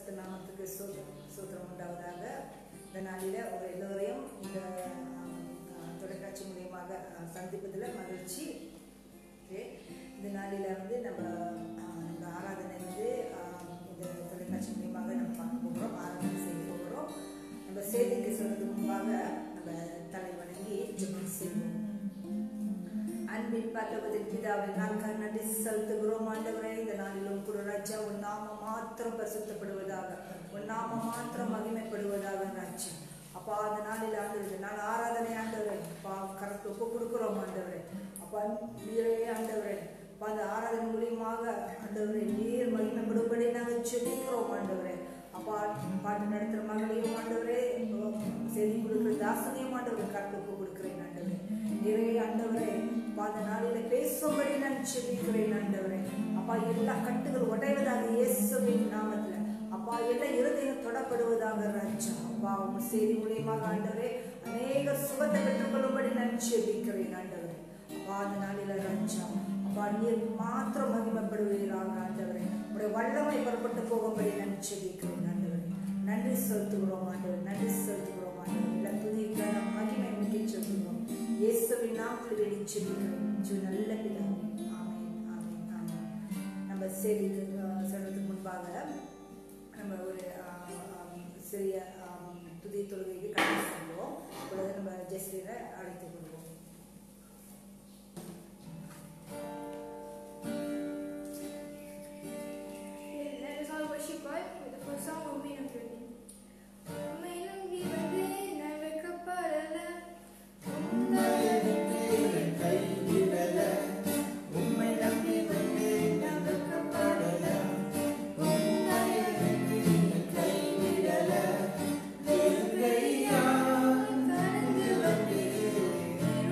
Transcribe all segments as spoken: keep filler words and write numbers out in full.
பரிசுத்த நாமத்துக்கு சூத்திரம் உண்டாவதாக. இந்த நாளில் ஒரு எல்லோரையும் இந்த தொலைக்காட்சி மூலியமாக சந்திப்பதில் மகிழ்ச்சி. ஓகே, இந்த நாளில் வந்து நம்ம நம்ம ஆராதனை வந்து இந்த தொலைக்காட்சி மூலியமாக நம்ம பார்க்க போகிறோம், ஆராதனை செய்ய போகிறோம். நம்ம செய்திக்கு சொல்றதுக்கு முன்பாக நம்ம தலை வணங்கி ஜெபம் செய்வோம். அன்பின் பரலோகத்தின் பிதாவே, நாங்கள் நன்றி செலுத்துகிறோம் ஆண்டவரே. இந்த நாளிலும் கூட ராஜா உன் நாமம் மாத்திரம் பரிசுத்தப்படுவதாக, உன் நாமம் மாத்திரம் மகிமைப்படுவதாக ராஜா. அப்பா அந்த நாளில் ஆண்டவரே, நான் ஆராதனை ஆண்டவரே அப்பா கரெக்ட் ஒப்பு கொடுக்குறோம் ஆண்டவரே. அப்பா நீரே ஆண்டவரே, அப்பா அந்த ஆராதனை மூலியமாக ஆண்டவரே நீர் மகிமைப்படும்படி நாங்கள் ஜெபிக்கிறோம் ஆண்டவரே. அப்பா பாட்டு நடத்துகிற மகளையும் ஆண்டவரே, செய்தி கொடுக்குற தாசனையும் ஆண்டவரே கரெக்ட் ஒப்பு கொடுக்குறேன் ஆண்டவரே. நிறைய ஆண்டவரே அந்த நாளில பேசும்படி நான் ஜெபிக்கிறேன் ஆண்டவரே. அப்பா எல்லா கட்டுகள் உடைவதாக இயேசுவின் நாமத்துல. அப்பா எல்லா இருதயம் தொடப்படுவதாக ராஜா. அப்பா உங்க செய்தி மூலியமாக ஆண்டவரே அநேக சுகத்தை பெற்றுக்கொள்ளும்படி நான் ஜெபிக்கிறேன் ஆண்டவரே. அப்பா அந்த நாளில ராஜா அப்பா நீர் மாத்திரம் மகிமைப்படுவீராக ஆண்டவரே. உடைய வல்லமை புறப்பட்டு போகும்படி நான் ஜெபிக்கிறேன் ஆண்டவரே. நன்றி செலுத்துகிறோம் ஆண்டவரே, நன்றி செலுத்துகிறோம் ஆண்டவரே. எல்லா துதிக்கான மகிமை முக்கிய சொல்லுகிறோம் இயேசுவின் நாமத்தில் வேண்டி ஜெபிக்கிறோம் நல்ல பிதாவே. ஆமென், ஆமென், ஆமென். நம்ம செய்திக்கு சொல்றதுக்கு முன்பாக நம்ம ஒரு சிறிய துதி தொழுகைக்கு கடந்து செல்வோம். இப்பொழுது நம்ம ஜெஸ்ரீரை அழைத்துக் கொள்வோம். Let us all worship God with the first song of Main of Journey. உம்மை நம்பி வந்தேன் நான் வெட்கப்படல, கைவிடல. உம்மை நம்பி வந்தேன் நான் வெட்கப்படல, கைவிடல. வெறுங்கையால் கடந்து வந்தேன்,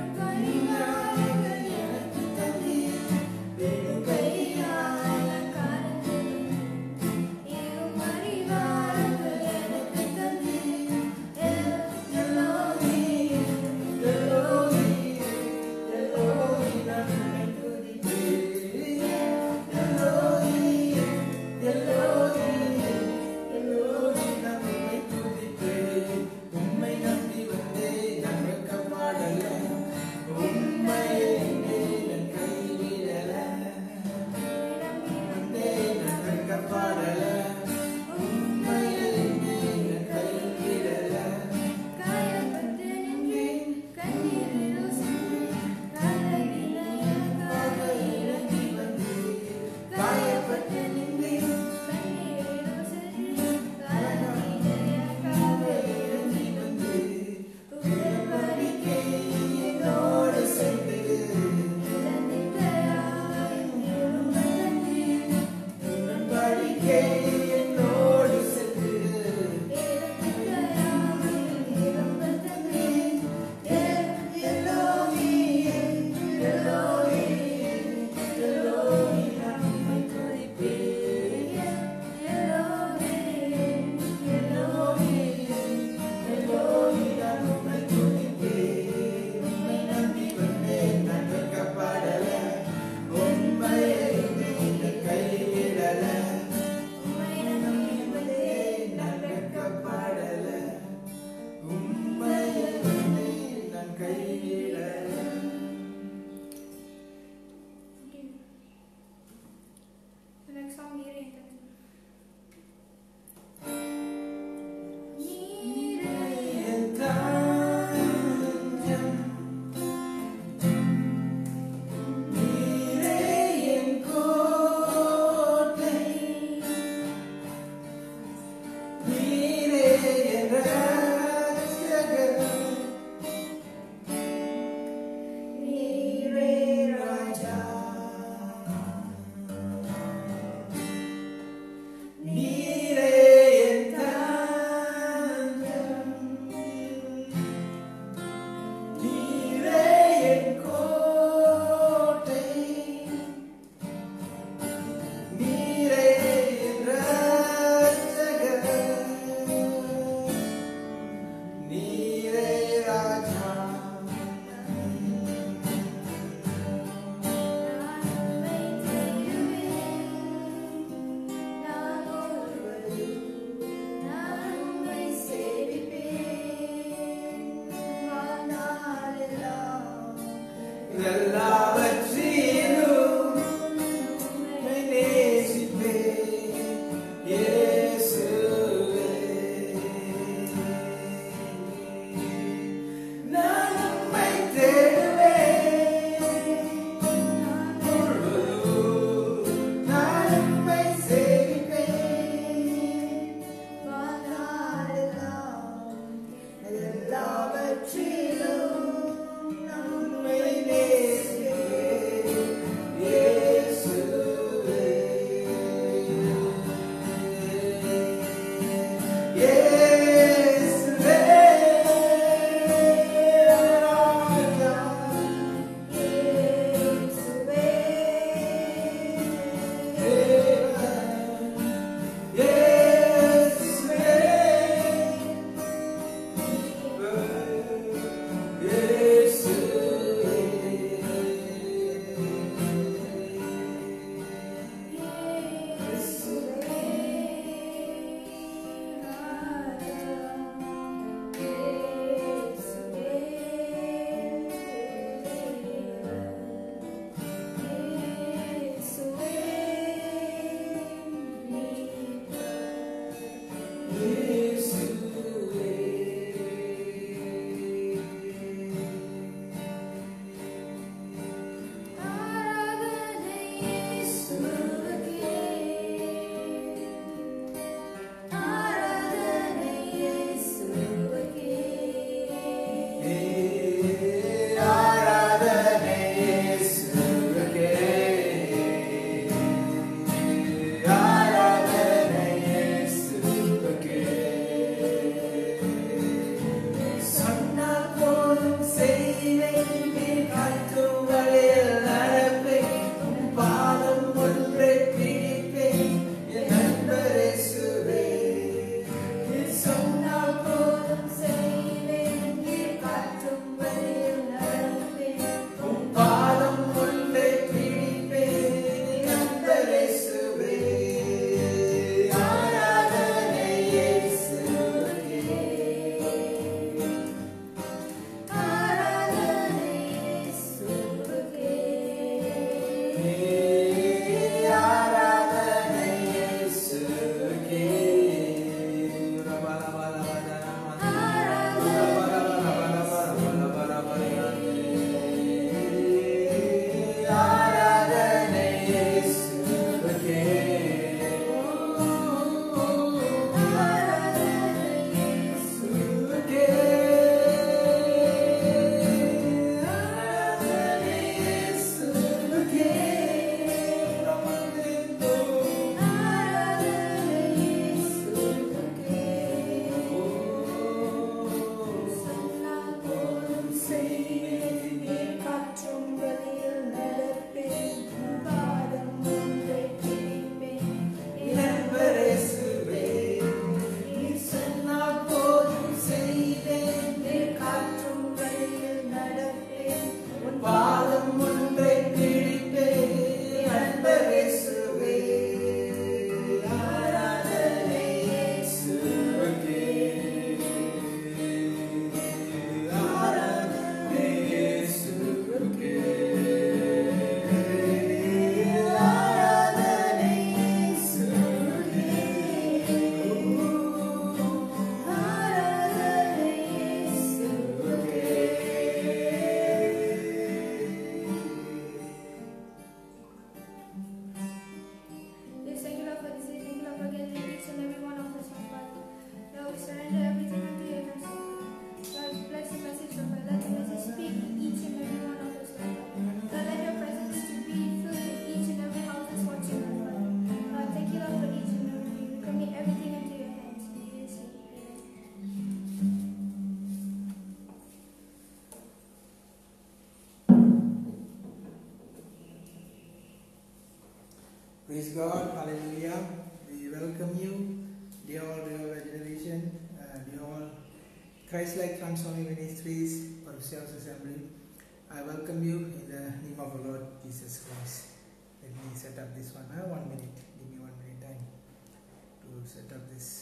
Praise God, hallelujah. We welcome you, dear all, dear generation, uh, dear all Christ-like Transforming Ministries, Parousia Assembly. I welcome you in the name of the Lord Jesus Christ. Let me set up this one. I have one minute. Give me one minute time to set up this.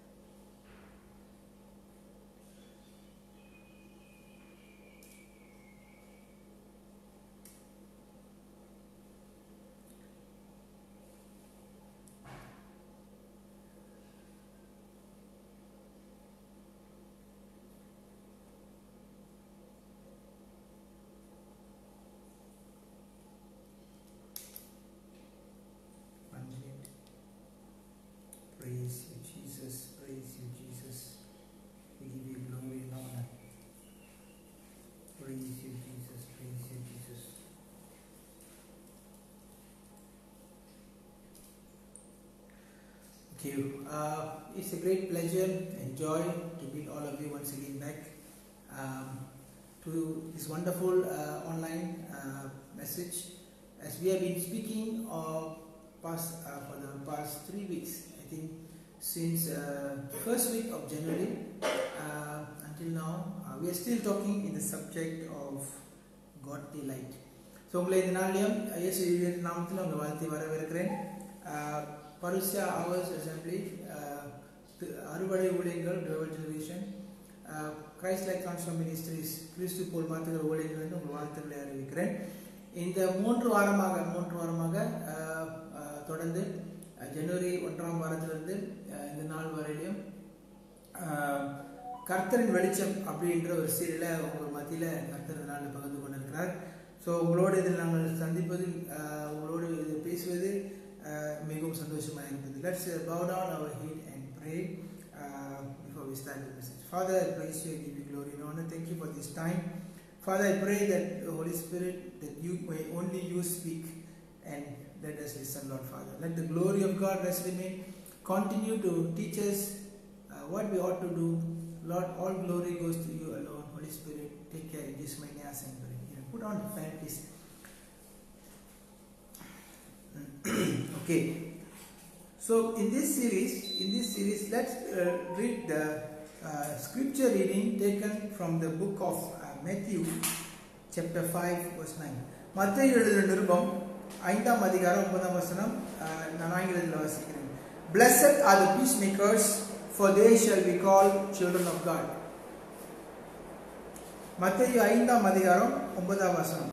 Praise you, Jesus. Praise you, Jesus. We give you glory and honor. Praise you, Jesus. Praise you, Jesus. Thank you. Uh, it's a great pleasure and joy to meet all of you once again back um, to this wonderful uh, online uh, message. As we have been speaking of past uh, for the past three weeks. I think since uh, first week of January uh, until now, uh, we are still talking in the subject of godly light. So, உங்களை இந்த நாளிலும் இயேசுவின் நாமத்தில் உங்களை வாழ்த்தி வரவேற்கிறேன். பருசியா Hours Assembly, அறுவடை ஊழியங்கள், Revival Generation, Christ-like Transforming Ministries, கிறிஸ்து போல் மாற்றுகிற ஊழியங்கள் என்று உங்கள் வாழ்த்துக்களை அறிவிக்கிறேன். இந்த மூன்று வாரமாக மூன்று வாரமாக தொடர்ந்து ஜனவரி ஒன்றாம் வாரத்திலிருந்து இந்த நாள் வரையிலும் கர்த்தரின் வெளிச்சம் அப்படின்ற ஒரு சீரியலை உங்கள் மத்தியில் கர்த்தர் இந்த நாளில் பகிர்ந்து கொண்டிருக்கிறார். ஸோ உங்களோடு இதில் நாங்கள் சந்திப்பது உங்களோடு இது பேசுவது மிகவும் சந்தோஷமாக இருந்தது. Let's bow down our head and pray uh, before we start the message. Father, I praise you, I give you glory and honor. Thank you for this time. Father, I pray that the Holy Spirit, that you may only you speak and let us listen, Lord Father. Let the glory of God rest in me. Continue to teach us uh, what we ought to do. Lord, all glory goes to you alone. Holy Spirit, take care. In Jesus' mighty name. Put on the fan, please. Okay. So in this series, in this series, let's uh, read the uh, scripture reading taken from the book of uh, Matthew, chapter five, verse nine. மத்தேயு எழுதின நிருபம் ஐந்தாம் அதிகாரம் ஒன்பதாம் வசனம் நான் ஆங்கிலத்தில் வாசிக்கிறேன். Blessed are the peacemakers, for they shall be called children of God. மத்தேயு ஐந்தாம் அதிகாரம் ஒன்பதாம் வசனம்.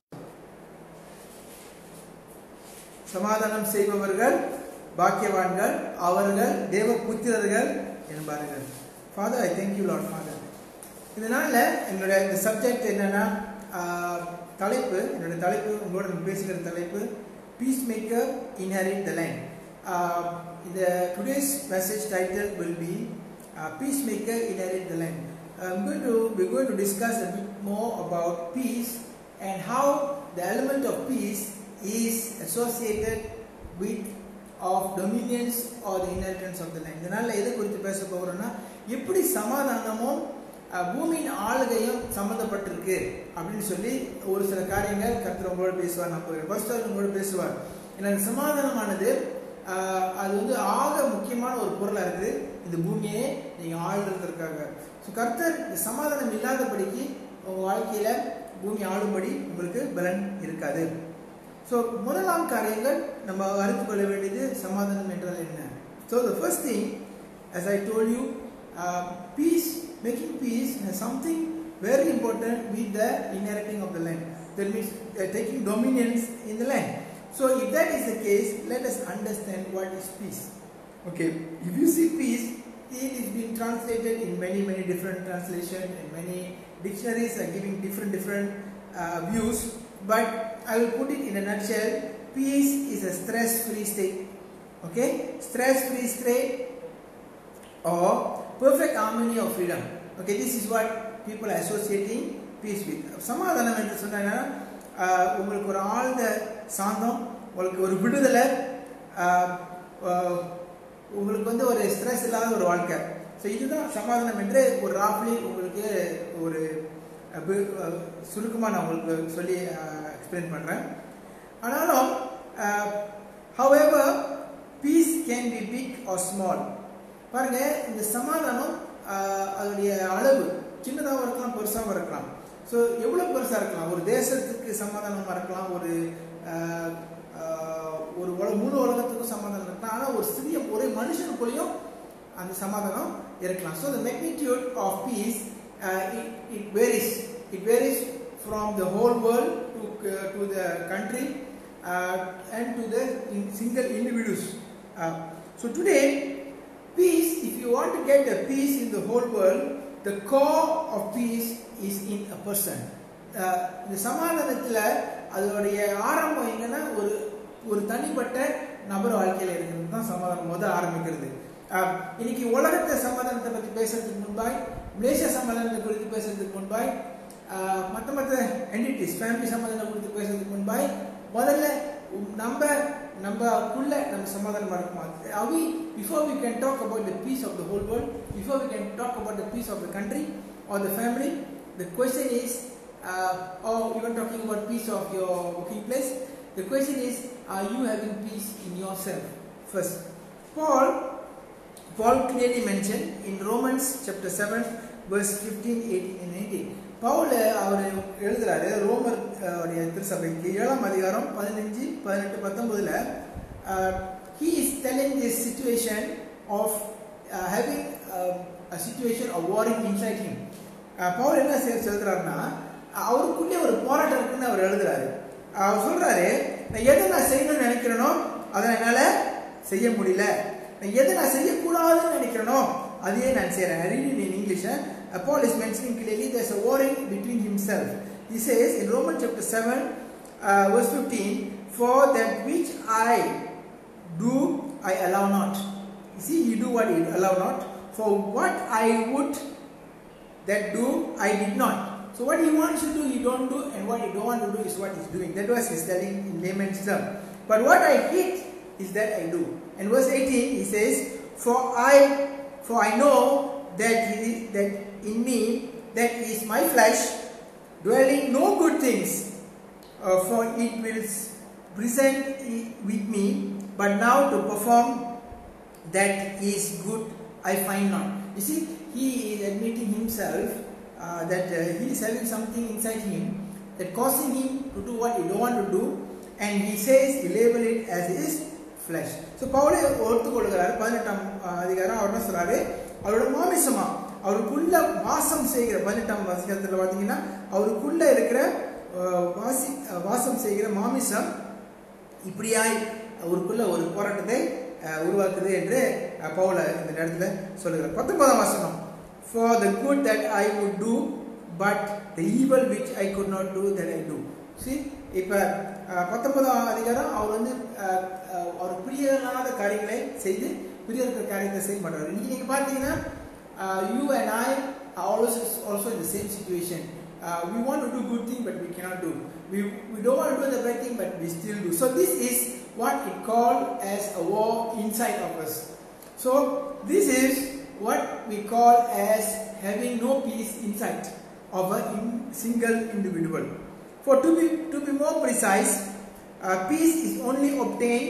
சமாதானம் செய்பவர்கள் பாக்கியவான்கள், அவர்கள் தேவபுத்திரர்கள் என்பார்கள். Father, I thank you, Lord Father. இதனால என்னுடைய இந்த சப்ஜெக்ட் என்னன்னா தலைப்பு என்னுடைய தலைப்பு உங்களோட பேசுகிற தலைப்பு Peacemaker inherit the land. Uh, the today's message title will be uh, Peacemaker inherit the land. I'm going to we're going to discuss a bit more about peace and how the element of peace is associated with of dominions or the inheritance of the land. இதனால எதை குறித்து பேச போகிறோம்னா எப்படி சமாதானமும் பூமியின் ஆளுகையும் சம்பந்தப்பட்டிருக்கு அப்படின்னு சொல்லி ஒரு சில காரியங்கள் கர்த்தர் உங்களோட பேசுவார். நான் போகிறேன் ஃபர்ஸ்ட் உங்களோட பேசுவார். ஏன்னா சமாதானமானது அது வந்து ஆக முக்கியமான ஒரு பொருளாக இருக்குது இந்த பூமியை நீங்கள் ஆளுறதுக்காக. ஸோ கர்த்தர் சமாதானம் இல்லாதபடிக்கு உங்கள் வாழ்க்கையில் பூமி ஆளும்படி உங்களுக்கு பலன் இருக்காது. ஸோ முதலாம் காரியங்கள் நம்ம அறிந்து கொள்ள வேண்டியது சமாதானம் என்றால் என்ன. So the first thing, as I told you, uh, peace, making peace has something very important with the inheriting of the land. That means uh, taking dominions in the land. So if that is the case, let us understand what is peace. Okay, if you see peace, it is being translated in many many different translations, and many dictionaries are giving different different uh, views. But I will put it in a nutshell. Peace is a stress-free state. Okay, stress-free state or perfect harmony of freedom. Okay, this is what people are associating peace with. சமாதானம் என்று சொன்னா உங்களுக்கு ஒரு ஆழ்ந்த சாந்தம், உங்களுக்கு ஒரு விடுதலை, உங்களுக்கு வந்து ஒரு ஸ்ட்ரெஸ் இல்லாத ஒரு வாழ்க்கை. ஸோ இதுதான் சமாதானம் என்று ஒரு ராஃப்லி உங்களுக்கு ஒரு சுருக்கமாக நான் உங்களுக்கு சொல்லி எக்ஸ்பிளைன் பண்ணுறேன். ஆனாலும் however peace can be big or small. பாருங்க இந்த சமாதானம் அதோடைய அளவு சின்னதாக இருக்கலாம் பெருசாகவும் இருக்கலாம். ஸோ எவ்வளோ பெருசாக இருக்கலாம், ஒரு தேசத்துக்கு சமாதானமாக இருக்கலாம், ஒரு ஒரு முழு உலகத்துக்கும் சமாதானம் இருக்கலாம், ஆனால் ஒரு சிறிய ஒரே மனுஷனுக்குள்ளேயும் அந்த சமாதானம் இருக்கலாம். So the magnitude of peace it varies it varies from the whole world to uh, to the country uh, and to the in single individuals. Uh, so today, peace, if you want to get a peace in the whole world, the core of peace is in a person. இந்த சமாதானத்துல அதோடைய ஆரம்பம் எங்கன்னா ஒரு ஒரு தனிப்பட்ட நபர் வாழ்க்கையில இருக்கிறது தான் சமாதானம் முதல் ஆரம்பிக்கிறது. இன்னைக்கு உலகத்தை சமாதானத்தை பற்றி பேசுறதுக்கு முன்பாய், மலேசியா சமாதானத்தை குறித்து பேசுறதுக்கு முன்பாய், மற்ற மற்ற என்டிட்டிஸ் ஃபேமிலி சமாதானம் குறித்து பேசுறதுக்கு முன்பாய் முதல்ல நம்ம நம்மக்குள்ள நம்ம சமாதானம் இருக்குமா? Are we, before we can talk about the peace of the whole world, before we can talk about the peace of the country or the family, the question is, uh, or even talking about peace of your working place, the question is, are you having peace in yourself first? Paul, Paul clearly mentioned in Romans chapter seven, verse fifteen, eighteen and nineteen. Pavul அவர் எழுதுறாரு ரோமர் திருச்சபைக்கு ஏழாம் அதிகாரம் பதினஞ்சு பதினெட்டு பத்தொன்பதுல he is telling this situation of uh, having uh, a situation of warring inside him. Pavul என்ன சொல்றாருன்னா அவருக்குள்ளே ஒரு போராட்டம் இருக்குன்னு அவர் எழுதுறாரு. அவர் சொல்றாரு, நான் எதை நான் செய்யணும்னு நினைக்கிறேனோ அதை என்னால செய்ய முடியல, நான் எதை நான் செய்யக்கூடாதுன்னு நினைக்கிறேனோ அதையே நான் செய்யறேன். I read it in English. Uh, Paul is mentioning clearly there's a warring between himself. He says in Romans chapter seven, uh, verse fifteen, for that which I do, I allow not. You see, you do what you allow not. For what I would that do, I did not. So what he wants to do, he don't do, and what he don't want to do is what he's doing. That was he's telling in layman's term. But what I hate is that I do. And verse eighteen, he says, for I, for I know that he, that in me, that is my flesh, dwelling no good things, uh, for it will present with me, but now to perform that is good I find not. You see, he is admitting himself uh, that uh, he is having something inside him that causing him to do what he don't want to do, and he says, he label it as his flesh. So பவுலே ஒத்துக்கொள்கிறார். பதினெட்டாம் அதிகாரம் அவர் என்ன சொல்றாரு, அவரோட மாமிசமா அவருக்குள்ள வாசம் செய்கிற பதினெட்டாம் வசனத்தில் பார்த்தீங்கன்னா அவருக்குள்ள இருக்கிற வாசி வாசம் செய்கிற மாமிசம் இப்படியாய் அவருக்குள்ள ஒரு போராட்டத்தை உருவாக்குது என்று பவுல இந்த நேரத்துல சொல்லுகிறார். பத்தொன்பதாம் வசனம், for the good that I would do, but the evil which I could not do that I do. See, இப்ப பத்தொன்பதாம் அதிகாரம் அவர் வந்து அவர் பிரியலாத காரியங்களை செய்து பிரிய இருக்கிற காரியத்தை செய்ய மாட்டார். இன்னைக்கு நீங்க பார்த்தீங்கன்னா you and I are also also in the same situation. Uh, we want to do good thing, but we cannot do. We we don't want to do the bad thing, but we still do. So this is what it called as a war inside of us. So this is what we call as having no peace inside of a in single individual. For to be to be more precise, uh, peace is only obtained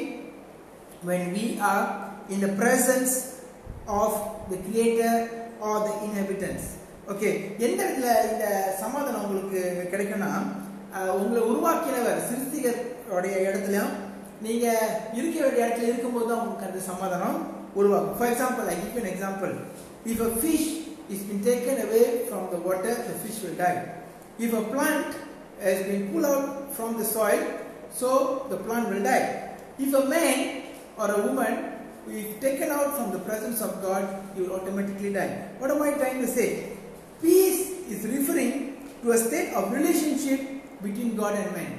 when we are in the presence of the Creator or the inhabitants. Okay, எந்த இடத்துல இந்த சமாதானம் உங்களுக்கு கிடைக்கும்னா உங்களை உருவாக்கினவர் சிருஷ்டிகருடைய இடத்துலயும் நீங்க இருக்க வேண்டிய இடத்துல இருக்கும்போது தான் உங்களுக்கு அந்த சமாதானம் உருவாகும். For example, I give you an example. If a fish is been taken away from the water, the fish will die. If a plant has been pulled out from the soil, so the plant will die. If a man or a woman is taken out from the presence of God, you will automatically die. What am I trying to say? Peace is referring to a state of relationship between God and man.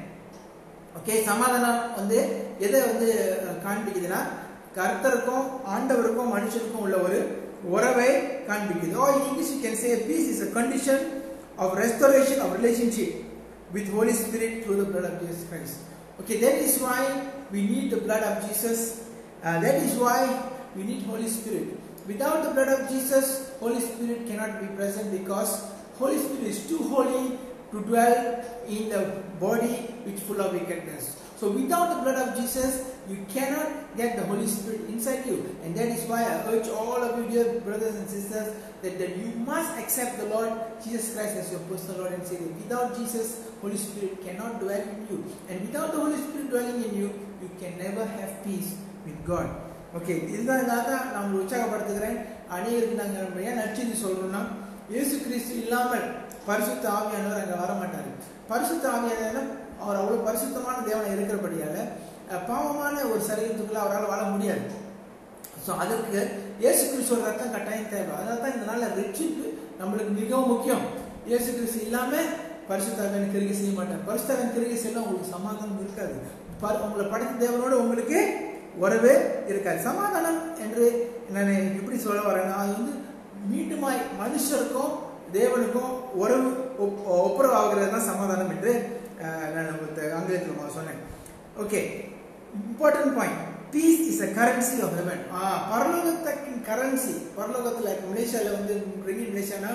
Okay, சமாதானம் வந்து எதை வந்து காண்பிக்குதுன்னா கர்த்தருக்கும் ஆண்டவருக்கும் மனுஷனுக்கும் உள்ள ஒரு உறவை காண்பிக்குது. Or in English you can say peace is a condition of restoration of relationship with Holy Spirit through the blood of Jesus Christ. Okay, that is why we need the blood of Jesus. Uh, that is why we need Holy Spirit. Without the blood of Jesus, Holy Spirit cannot be present because Holy Spirit is too holy to dwell in the body which full of wickedness. So without the blood of Jesus, you cannot get the Holy Spirit inside you. And that is why I urge all of you, dear brothers and sisters, that, that you must accept the Lord Jesus Christ as your personal Lord and Savior. Without Jesus, Holy Spirit cannot dwell in you. And without the Holy Spirit dwelling in you, you can never have peace with God. Okay, இதுதான் நான் நான் உற்சாகப்படுத்துகிறேன். அநேகருக்கு நாங்கள் ஏன் நற்செய்தி சொல்றோம்னா, இயேசு கிறிஸ்து இல்லாமல் பரிசுத்த ஆவியானவர் அங்கே வர மாட்டார். பரிசுத்த ஆவியானவர் அவர் அவ்வளவு பரிசுத்தமான தேவனை இருக்கிறபடியால பாவமான ஒரு சரீரத்துக்குள்ள அவரால் வாழ முடியாது. ஸோ அதற்கு இயேசு கிறிஸ்துவோட ரத்தம் கட்டாயம் தேவை. அதனால தான் இந்த நாளில் ரட்சிப்பு நம்மளுக்கு மிகவும் முக்கியம். இயேசு கிறிஸ்து இல்லாம பரிசுத்தாவின் கிரியை செய்ய மாட்டார். பரிசுத்தாவின் கிரியை செய்ய உங்களுக்கு சமாதானம் இருக்காது. உங்களை படைத்த தேவனோடு உங்களுக்கு உறவே இருக்காது. சமாதானம் என்று நான் எப்படி சொல்ல வரேன்னா, அது வந்து மீண்டுமாய் மனுஷருக்கும் தேவனுக்கும் உறவு ஒப்புரவு ஆகிறது தான் சமாதானம் என்று நான் ஆங்கிலத்தில் சொன்னேன். Okay, important point. Peace is a currency of heaven. பரலோகத்தின் கரன்சி. பரலோகத்தில் மலேசியாவில் வந்து ரிங்கிட் மலேசியானா,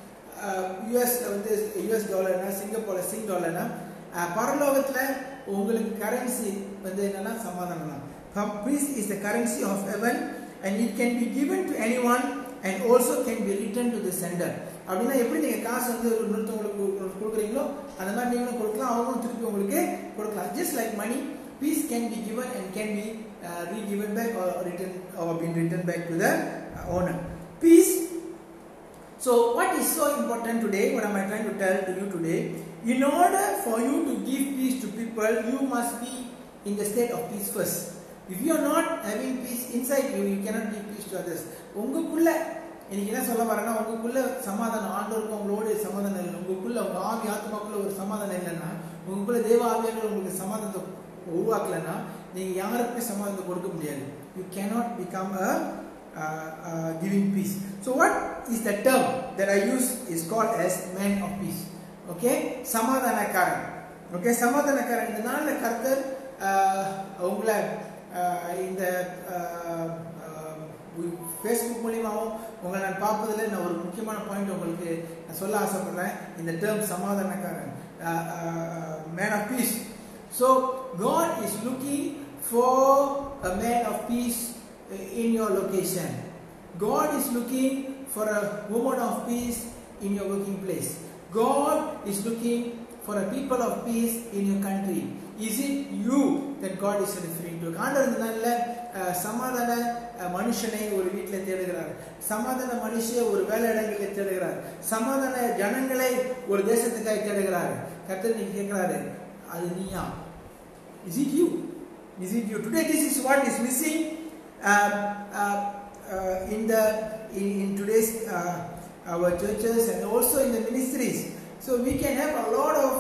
யூஎஸ்ல வந்து யூஎஸ் டாலர்னா, சிங்கப்பூர்ல சிங் டாலர்னா, பரலோகத்தில் உங்களுக்கு கரன்சி வந்து என்னன்னா சமாதானம் தான். Peace is the currency of heaven and it can be given to anyone and also can be returned to the sender. அப்படின்னா எப்படி நீங்க காசு வந்து இன்னொருத்தவங்களுக்கு கொடுக்குறீங்களோ அந்த மாதிரி நீங்களும் கொடுக்கலாம், அவங்களும் திருப்பி உங்களுக்கு கொடுக்கலாம். Just like money, peace can be given and can be uh, re-given back or return or been returned back to the uh, owner. Peace. So what is so important today? What am I trying to tell to you today? In order for you to give peace to people, you must be in the state of peace first. If you are not having peace inside you, you cannot give peace to others. உங்களுக்குள்ள இன்னைக்கு என்ன சொல்ல வரேன்னா, உங்களுக்குள்ள சமாதானம், ஆண்டவருக்கு உங்களோட சமாதானம் இல்லை, உங்களுக்குள்ள உங்க ஆவி ஆத்மாக்குள்ள ஒரு சமாதானம் இல்லைன்னா, உங்களுக்குள்ள தேவ ஆவியானவர் உங்களுக்கு சமாதானத்தை உருவாக்கலைன்னா நீங்க யாருக்குமே சமாதானத்தை கொடுக்க முடியாது. You cannot become a uh, uh, giving peace. So what is the term that I use is called as man of peace. Okay, சமாதானக்காரன். Okay, சமாதானக்காரன். இந்த நாள்ல கர்த்தர் உங்களை இந்த ஃபேஸ்புக் மூலியமாகவும் உங்களை நான் பார்ப்பதில் நான் ஒரு முக்கியமான பாயிண்ட் உங்களுக்கு நான் சொல்ல ஆசைப்படுறேன். இந்த டேர்ம் சமாதானக்காரன், man of peace. So God is looking for a man of peace in your location. God is looking for a woman of peace in your working place. God is looking for a people of peace in your country. Is it you that God is referring to? ஆண்டவர் இந்த நாள்ல சமாதான மனுஷனை ஒரு வீட்டில் தேடுகிறார், சமாதான மனுஷியை ஒரு வேலை இடங்களில் தேடுகிறார், சமாதான ஜனங்களை ஒரு தேசத்துக்காக தேடுகிறார். கர்த்தர் நீங்க கேட்கிறாரு, அது நீயா? Is it you? Is it you? Today this is what is missing uh, uh, uh, in the in, in today's uh, our churches and also in the ministries. So we can have a lot of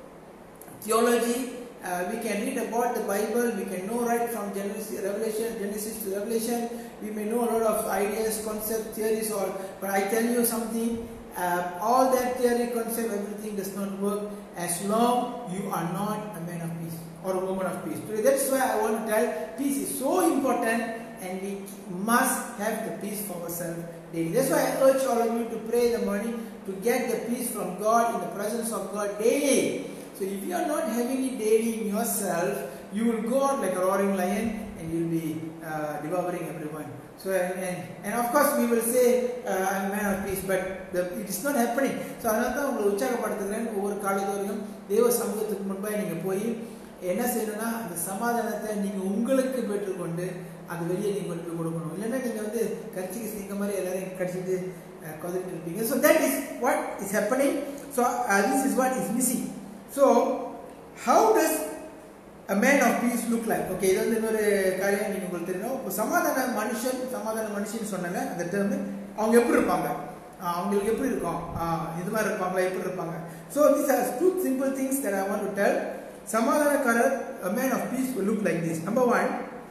theology. Uh, we can read about the Bible, we can know right from Genesis, Revelation, Genesis to Revelation. We may know a lot of ideas, concepts, theories, or but I tell you something, uh, all that theory, concept, everything does not work as long you are not a man of peace or a woman of peace. Today, that's why I want to tell, peace is so important and we must have the peace for ourselves daily. That's why I urge all of you to pray in the morning to get the peace from God, in the presence of God daily. So if you are not having it daily in yourself, you will go out like a roaring lion and you will be uh, devouring everyone. So and, and, and of course we will say uh, I'm a man of peace, but the, it is not happening. So அதனால தான் உங்களை உற்சாகப்படுத்துகிறேன். ஒவ்வொரு காலைதோறும் தேவ சமூகத்துக்கு முன்பாக நீங்க போய் என்ன செய்யணும்னா, அந்த சமாதானத்தை நீங்க உங்களுக்கு பெற்றுக்கொண்டு அது வெளியே நீங்க கொண்டு போய் கொடுக்கணும். இல்லைன்னா நீங்க வந்து கட்சிக்கு சீக்க மாதிரி எல்லாரையும் கடிச்சிட்டு கொதிட்டு இருப்பீங்க. So that is what is happening. So uh, this is what is missing. So how does a man of peace look like? Okay, இது வந்து இன்னொரு காரியம் நீங்க உங்களுக்கு தெரியணும். இப்போ சமாதான மனுஷன், சமாதான மனுஷன் சொன்னாங்க அந்த டேர்ம். அவங்க எப்படி இருப்பாங்க, அவங்களுக்கு எப்படி இருக்கும், இது மாதிரி இருப்பாங்களா, எப்படி இருப்பாங்க? So these are two simple things that I want to tell. சமாதானக்காரர், a man of peace will look like this. Number one,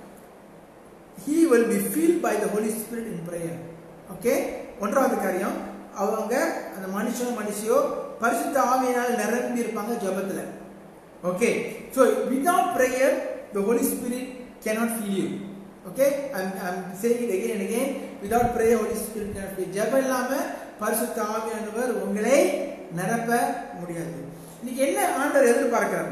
he will be filled by the Holy Spirit in prayer. Okay, ஒன்றாவது காரியம், அவங்க அந்த மனுஷனோ மனுஷியோ பரிசுத்த ஆவியினால் நிரம்பி இருப்பாங்க ஜெபத்துல. Okay, so without prayer the Holy Spirit cannot fill you. Okay, I'm I'm saying it again and again, without prayer Holy Spirit cannot fill. ஜெபம் இல்லாம பரிசுத்த ஆவியானவர் உங்களை நிரப்ப முடியாது. இன்னைக்கு என்ன ஆண்டவர் எதிர்பார்க்கிறார்னா,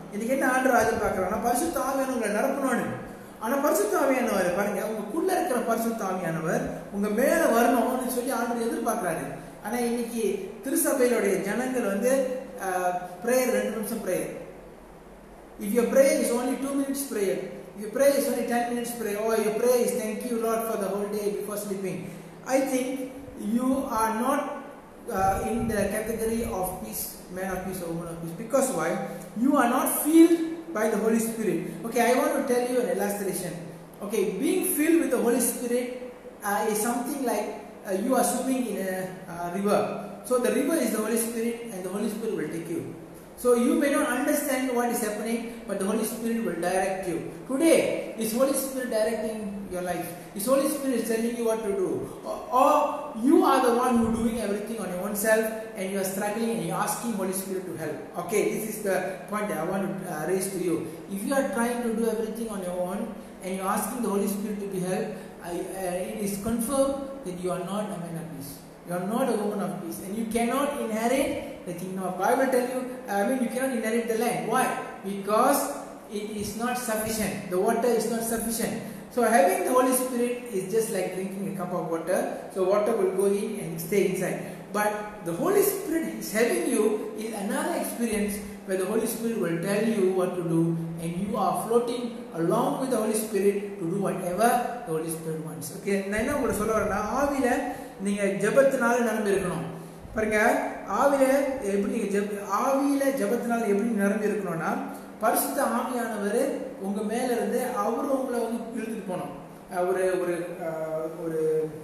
இன்னைக்கு என்ன ஆண்டவர் எதிர்பார்க்கிறாங்கன்னா பரிசுத்த ஆவியானவர் உங்களை நிரப்பணும்னு. ஆனா பரிசுத்த ஆவியானவர் பாருங்க, உங்களுக்குள்ள இருக்கிற பரிசுத்த ஆவியானவர் உங்க மேல வரணும்னு சொல்லி ஆண்டவர் எதிர்பார்க்கிறாரு. ஆனா இன்னைக்கு திருசபையிலுடைய ஜனங்கள் வந்து பிரேயர் ரெண்டு நிமிஷம் prayer. If your prayer is only two minutes prayer, if your prayer is only ten minutes prayer, or your prayer is thank you Lord for the whole day before sleeping, I think you are not uh, in the category of peace, man of peace or woman of peace. Because why? You are not filled by the Holy Spirit. Okay, I want to tell you an illustration. Okay, being filled with the Holy Spirit uh, is something like uh, you are swimming in a uh, river. So the river is the Holy Spirit, and the Holy Spirit will take you. So you may not understand what is happening, but the Holy Spirit will direct you. Today, is Holy Spirit directing your life? Is Holy Spirit telling you what to do? Or, or you are the one who doing everything on your own self, and you are struggling and you are asking Holy Spirit to help. Okay, this is the point that I want to uh, raise to you. If you are trying to do everything on your own, and you are asking the Holy Spirit to be helped, I, uh, it is confirmed that you are not a man of peace. You are not a woman of peace, and you cannot inherit the kingdom of God. I will tell you, I mean, you cannot inherit the land. Why? Because it is not sufficient. The water is not sufficient. So having the Holy Spirit is just like drinking a cup of water. So water will go in and stay inside. But the Holy Spirit is having you is another experience where the Holy Spirit will tell you what to do, and you are floating along with the Holy Spirit to do whatever the Holy Spirit wants. Okay, நான் என்ன உங்களுக்கு சொல்ல வரேன்னா, ஆவியில நீங்க ஜெபத்தினால நிரம்பி இருக்கணும். பாருங்க, ஆவியில எப்படி நீங்க ஜெப ஆவியில ஜெபத்தினால எப்படி நிரம்பி இருக்கணும்னா, பரிசுத்த ஆவியானவர் உங்க மேல இருந்து அவரு உங்களை வந்து இழுத்துட்டு போகணும். ஒரு ஒரு ஒரு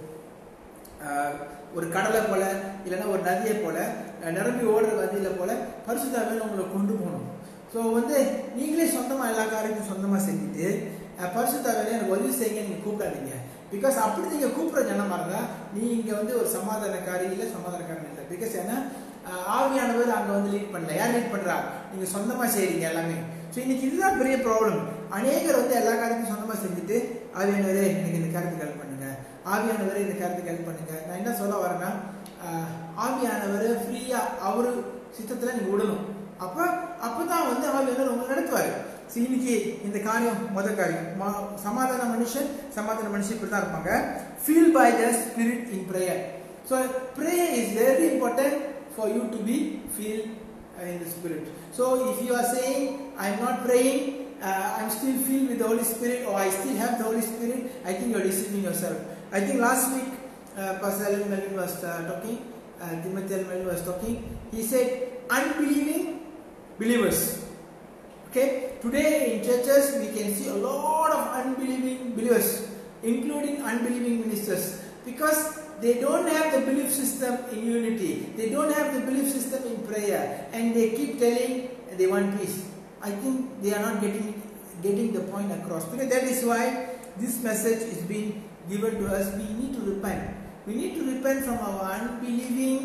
ஒரு கடலை போல இல்லைன்னா ஒரு நதியை போல நிரம்பி ஓடுற நதியில போல பரிசுத்த ஆவியானவர் உங்களை கொண்டு போகணும். ஸோ வந்து நீங்களே சொந்தமா எல்லா காரியத்தையும் சொந்தமா செஞ்சுட்டு பரிசுத்த ஆவியானவரை எனக்கு உதவி செய்யுங்க நீங்க கூப்பிடாதீங்க. பிகாஸ் அப்படி நீங்க கூப்பிடுற ஜனமா இருந்தா நீங்க வந்து ஒரு சமாதானக்காரி இல்லை, சமாதானக்காரன் இல்லை. பிகாஸ் ஏன்னா ஆவியானவர் அங்க வந்து லீட் பண்ணல. யார் லீட் பண்றா? நீங்க சொந்தமா செய்றீங்க எல்லாமே. ஸோ இன்னைக்கு இதுதான் பெரிய ப்ராப்ளம். அநேகர் வந்து எல்லா காரியத்தையும் சொந்தமா செஞ்சுட்டு ஆவியானவரே எனக்கு இந்த காரியத்துக்கு ஹெல்ப் பண்ணுங்க, ஆவியானவரே இந்த காரியத்துக்கு ஹெல்ப் பண்ணுங்க. நான் என்ன சொல்ல வரேன்னா, ஆவியானவர் ஃப்ரீயா அவரு சித்தத்துல நீங்க விடணும். அப்ப அப்பதான் வந்து ஆவியானவர் உங்களை நடத்துவாரு. இன்னைக்கு இந்த காரியம் முதல் காரியம், சமாதான மனுஷன் சமாதான மனுஷன் இப்படி தான் இருப்பாங்க. Feel by the Spirit in prayer. So prayer is very important for you to be filled in the Spirit. So if you are saying I am not praying, uh, I am still filled with the Holy Spirit, or I still have the Holy Spirit, I think you are deceiving yourself. I think last week uh, Pastor Alan Melvin was uh, talking, uh, Timothy Melvin was talking. He said unbelieving believers. Okay, today in churches we can see a lot of unbelieving believers, including unbelieving ministers, because they don't have the belief system in unity. They don't have the belief system in prayer, and they keep telling they want peace. I think they are not getting getting the point across. Today, that is why this message is being given to us. We need to repent. We need to repent from our unbelieving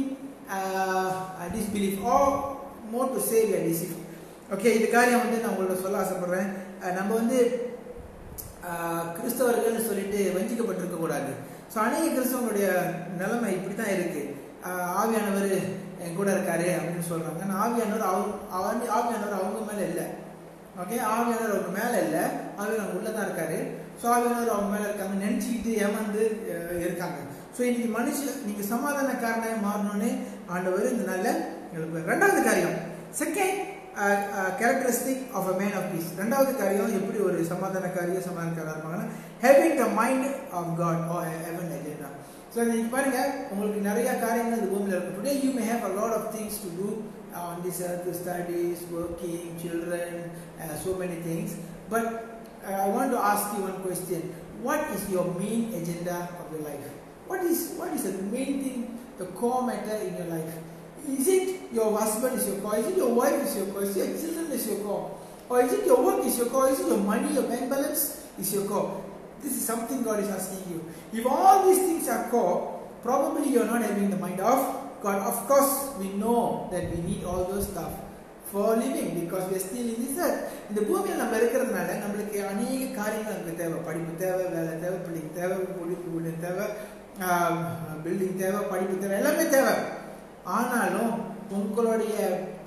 uh, disbelief, or more to say we are deceived. Okay, இது காரியம் வந்து நான் உங்களோட சொல்ல ஆசைப்படுறேன். நம்ம வந்து கிறிஸ்தவர்கள்னு சொல்லிட்டு வஞ்சிக்கப்பட்டிருக்க கூடாது. ஸோ அநேக கிறிஸ்தவங்களுடைய நிலைமை இப்படி தான் இருக்கு. ஆவியானவர் என் கூட இருக்காரு அப்படின்னு சொல்றாங்க. ஆனால் ஆவியானவர் அவங்க ஆவியானவர் அவங்க மேலே இல்லை. ஓகே, ஆவியானவர் அவங்க மேலே இல்லை, ஆவியானவர் அவங்க உள்ள தான் இருக்காரு. ஸோ ஆவியானவர் அவங்க மேலே இருக்காங்க நினச்சிக்கிட்டு ஏமாந்து இருக்காங்க. ஸோ இன்னைக்கு மனுஷன் நீங்க சமாதானக்காரனாக மாறணும்னு ஆண்டவர் இந்த நாளில் எழுப்புறார். ரெண்டாவது காரியம், second characteristic of a man of peace. ரெண்டாவது காரியம் எப்படி ஒரு சமாதானக்காரிய சமாதானக்காரா இருப்பாங்கன்னா, having the mind of God or heaven agenda. So இன்னைக்கு பாருங்க, உங்களுக்கு நிறைய காரியங்கள் இந்த பூமியில் இருக்கும். Today you may have a lot of things to do on this earth, studies, working, children, uh, so many things. But uh, I want to ask you one question. What is your main agenda of your life? What is what is the main thing, the core matter in your life? Is it your husband is your core? Is it your wife is your core? Is it your children is your core? Or is it your work is your core? Is it your money, your bank balance is your core? This is something God is asking you. If all these things are core, probably you are not having the mind of God. Of course, we know that we need all those stuff for living because we are still in this earth. இந்த பூமியில் நம்ம இருக்கிறதுனால நம்மளுக்கு அநேக காரியங்கள் நமக்கு தேவை. படிப்பு தேவை, வேலை தேவை, பிள்ளைங்க தேவை, வீடு தேவை, பில்டிங் தேவை, படிப்பு தேவை, எல்லாமே தேவை. ஆனாலும் உங்களுடைய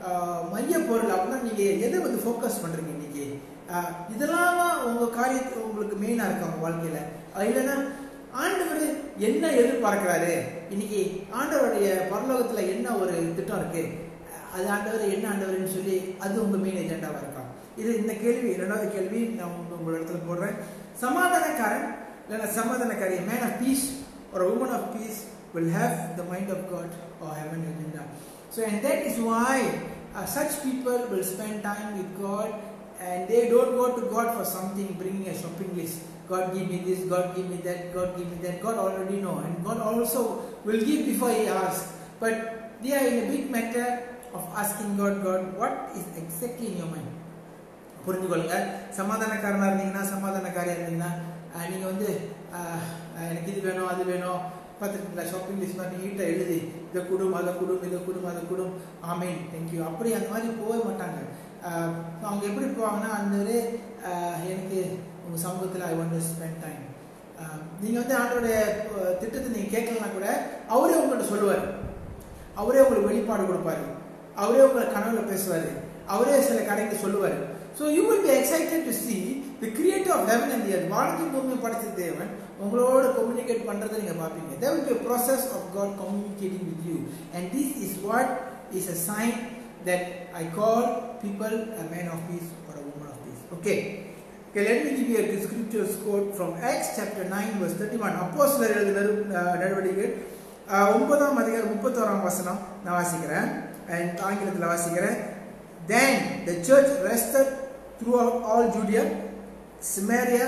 மைய பொருள் அப்படின்னா நீங்க எதை வந்து ஃபோக்கஸ் பண்றீங்க இன்னைக்கு? இதெல்லாம் உங்க காரியத்து உங்களுக்கு மெயினா இருக்கு உங்க வாழ்க்கையில. இல்லைன்னா ஆண்டவர் என்ன எதிர்பார்க்கிறாரு, இன்னைக்கு ஆண்டவருடைய பரலோகத்துல என்ன ஒரு திட்டம் இருக்கு, அது ஆண்டவர் என்ன ஆண்டவர்னு சொல்லி அது உங்க மெயின் எஜெண்டாவா இருக்கா? இது இந்த கேள்வி இரண்டாவது கேள்வி நான் உங்களோட இடத்துல போடுறேன். சமாதானக்காரன் இல்லைன்னா சமாதானக்காரி, man of peace or a woman of peace will have the mind of God or have an agenda. So and that is why uh, such people will spend time with God, and they don't go to God for something, bringing a shopping list. God give me this, God give me that, God give me that. God already know, and God also will give before he asks. But they are in a big matter of asking God, God, what is exactly in your mind? புரிஞ்சுக்கொள்ளுங்க. சமாதானக்காரனா இருந்தீங்கன்னா சமாதானக்காரியா இருந்தீங்கன்னா நீங்க வந்து எனக்கு இது வேணும் அது வேணும் பார்த்துருக்கீங்களா, ஷாப்பிங் லிஸ்ட் மாதிரி நீட்டாக எழுதி இதை குடும் அதை குடும் இதை குடும் அதை குடும் ஆமீன் தேங்க்யூ அப்படி அந்த மாதிரி போக மாட்டாங்க. அவங்க எப்படி போவாங்கன்னா, அந்த எனக்கு உங்கள் சமூகத்தில் I want to spend time. நீங்கள் வந்து ஆண்டோடைய திட்டத்தை நீங்கள் கேட்கலன்னா கூட அவரே உங்கள்கிட்ட சொல்லுவார், அவரே உங்களுக்கு வெளிப்பாடு கொடுப்பாரு, அவரே உங்களை கனவுல பேசுவார், அவரே சில கடைக்கு சொல்லுவார். So you will be excited to see the creator of heaven and the earth. வானத்தையும் பூமியையும் படைத்த தேவன் உங்களோட கம்யூனிகேட் பண்றதை நீங்க பாப்பீங்க. There will be a process of God communicating with you, and this is what is a sign that I call people a man of peace or a woman of peace. Okay. Okay, let me give you a scripture quote from Acts chapter nine verse thirty-one. அப்போஸ்தலர் எழுதின நடவடிக்கைகள் ஒன்பதாம் அதிகாரம் முப்பத்தோராம் வசனம் நான் வாசிக்கிறேன், ஆங்கிலத்தில் வாசிக்கிறேன். Then the church rested throughout all Judea, Samaria,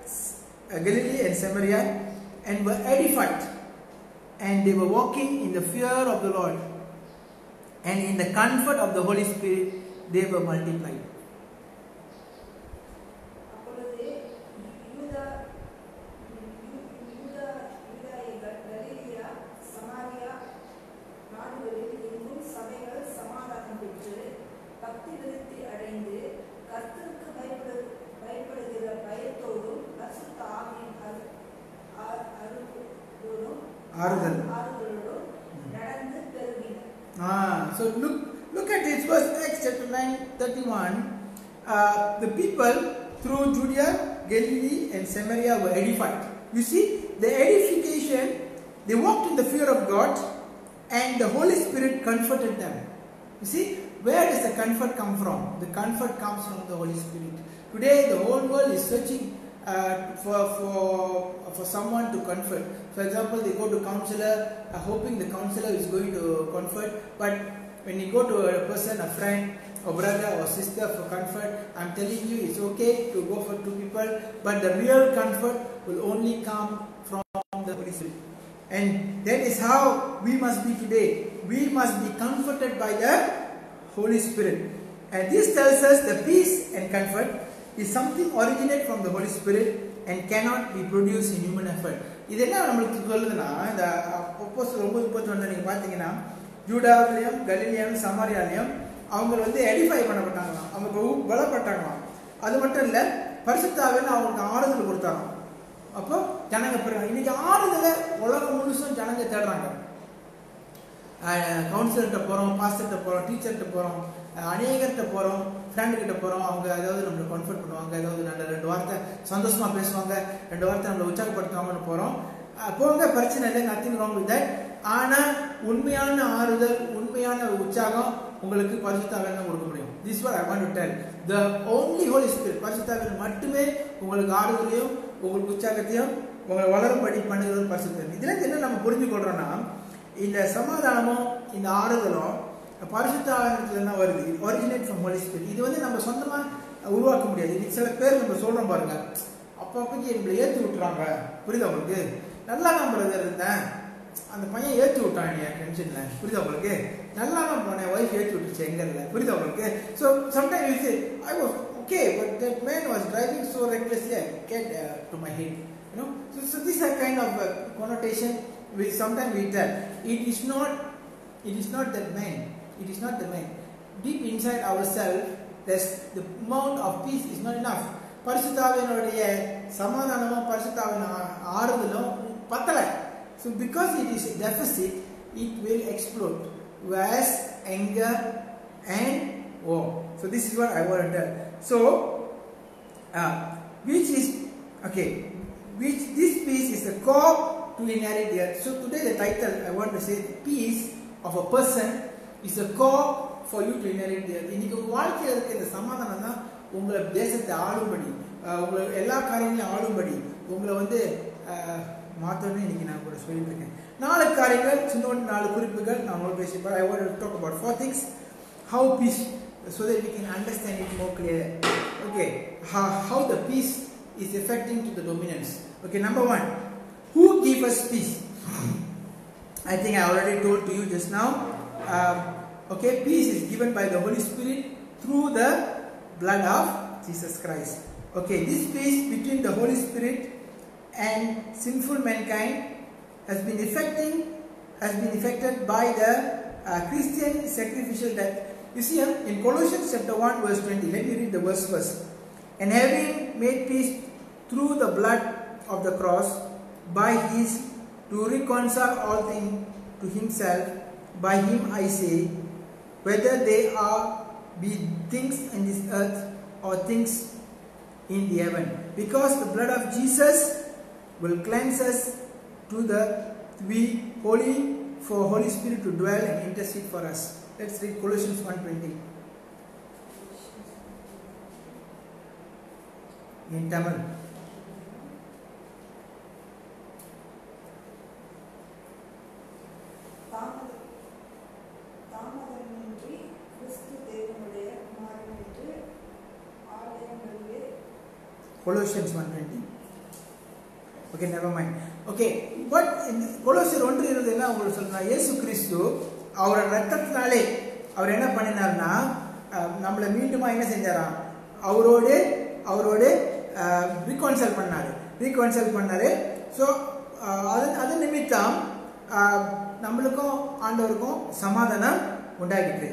Galilee and Samaria, and were edified, and they were walking in the fear of the Lord, and in the comfort of the Holy Spirit they were multiplied. Ah, so look look at this verse, Acts chapter nine thirty-one. Uh, the people through Judea, Galilee and Samaria were edified. You see, the edification, they walked in the fear of God, and the Holy Spirit comforted them. You see, where does the comfort come from? The comfort comes from the Holy Spirit. Today the whole world is searching Uh, for for for someone to comfort. For example, they go to counselor, uh, hoping the counselor is going to comfort. But when you go to a person, a friend, or brother or sister for comfort, I'm telling you, it's okay to go for two people, but the real comfort will only come from the Holy Spirit. And that is how we must be today. We must be comforted by the Holy Spirit. And this tells us the peace and comfort is something originate from the Holy Spirit and cannot be produced in human effort. இது என்ன நம்மளுக்கு சொல்லுதுன்னா, இந்த அப்போஸ்தலர் ஒன்பது முப்பத்தொன்று நீங்க பாத்தீங்கன்னா, ஜூடாவிலையும் கலிலியாவிலும் சமாரியாலையும் அவங்க வந்து எடிஃபை பண்ணப்பட்டாங்களாம், அவங்க பலப்பட்டாங்களாம். அது மட்டும் இல்ல, பரிசுத்த ஆவியானவர் அவங்களுக்கு ஆறுதல் கொடுத்தாங்க. அப்போ ஜனங்க பெறுறாங்க. இன்னைக்கு ஆறுதலை உலகம் முழுசும் ஜனங்க தேடுறாங்க. கவுன்சிலர்கிட்ட போறோம், பாஸ்டர்கிட்ட போறோம், டீச்சர்கிட்ட போறோம், அநேகர்கிட்ட போறோம், ஃப்ரெண்டு கிட்ட போறோம். அவங்க ஏதாவது நம்மளை கம்ஃபர்ட் பண்ணுவாங்க, ஏதாவது நல்ல ரெண்டு வார்த்தை சந்தோஷமா பேசுவாங்க, ரெண்டு வார்த்தை நம்மளை உற்சாகப்படுத்துவாங்கன்னு போறோம். போங்க, பிரச்சனை இல்லை, நத்திங் ராங் வித் தட். ஆனா உண்மையான ஆறுதல், உண்மையான உற்சாகம் உங்களுக்கு பரிசுத்த ஆவியானவர் கொடுக்க முடியும். This what I want to tell. The only Holy Spirit, பரிசுத்த ஆவியானவர் மட்டுமே உங்களுக்கு ஆறுதலையும் உங்களுக்கு உற்சாகத்தையும் உங்களை வளரும்படி பண்ணுகிறது பரிசுத்த. இதுல என்ன நம்ம புரிஞ்சு கொள்றோம்னா, இந்த சமாதானமும் இந்த ஆறுதலும் பரிசுத்த ஆவியானவர்ல தான் வருது. Originate from Holy Spirit. இது வந்து நம்ம சொந்தமா உருவாக்க முடியாது. இன்னைக்கு சில பேர் நம்ம சொல்றோம் பாருங்க, அப்பப்பக்கு எங்களை ஏற்றி விட்டுறாங்க. புரியுதா உங்களுக்கு? நல்லா தான் பிரதர் இருந்தேன், அந்த பையன் ஏற்றி விட்டான் என் டென்ஷன்ல. புரியுதா உங்களுக்கு? நல்லா தான் போனேன், ஒய்ஃப் ஏற்றி விட்டுருச்சு எங்க இல்லை. புரியுதா உங்களுக்கு? So sometimes you say I was okay, but that man was driving so recklessly I get to my head. You know, so, so this is a kind of a connotation which sometimes we tell. It is not, it is not that man. It is not the man. Deep inside ourselves, there's the amount of peace is not enough. பரிசுத்த ஆவியானவருடைய சமாதானமும் பரிசுத்த ஆவியான ஆறுதலும் பத்தல. So because it is a deficit, it will explode. Whereas anger and war. So this is what I want to tell. So, uh, which is, okay, which this peace is the core to inherit the earth. So today the title I want to say, the peace of a person is the core for you to inherit the earth. இன்னைக்கு உங்க வாழ்க்கையில இருக்க இந்த சமாதானம் தான் உங்களை தேசத்தை ஆளும்படி, உங்களை எல்லா காரியங்களையும் ஆளும்படி உங்களை வந்து மாற்றணும்னு இன்னைக்கு நான் கூட சொல்லிட்டு இருக்கேன். நாலு காரியங்கள், சின்ன நாலு குறிப்புகள் நான் உங்களுக்கு பேசிப்பேன். I want to talk about four things. How peace, so that we can understand it more clearly. Okay, how, how the peace is affecting to the dominance. Okay, number one, who gives us peace? I think I already told to you just now. Um, okay, peace is given by the Holy Spirit through the blood of Jesus Christ. Okay, this peace between the Holy Spirit and sinful mankind has been affecting, has been affected by the uh, Christian sacrificial death. You see here in Colossians chapter one verse twenty. Let me read the verse first. And having made peace through the blood of the cross, by his to reconcile all things to himself, by him I say, whether they are be things in this earth or things in the heaven, because the blood of Jesus will cleanse us to the to be holy, for Holy Spirit to dwell and intercede for us. Let's read Colossians one twenty in Tamil. Colossians one twenty. Okay, never mind. Okay, but in Colossians one இருபது என்ன உங்களுக்கு சொல்றா, இயேசு கிறிஸ்து அவரோட ரத்தத்தினாலே அவர் என்ன பண்ணினார்னா நம்மளை மீண்டுமா என்ன செஞ்சாராம், அவரோடு அவரோடு ரீகன்சைல் பண்ணாரு ரீகன்சைல் பண்ணாரு ஸோ அது அது நிமித்தம் நம்மளுக்கும் ஆண்டவருக்கும் சமாதானம் உண்டாகிட்டு.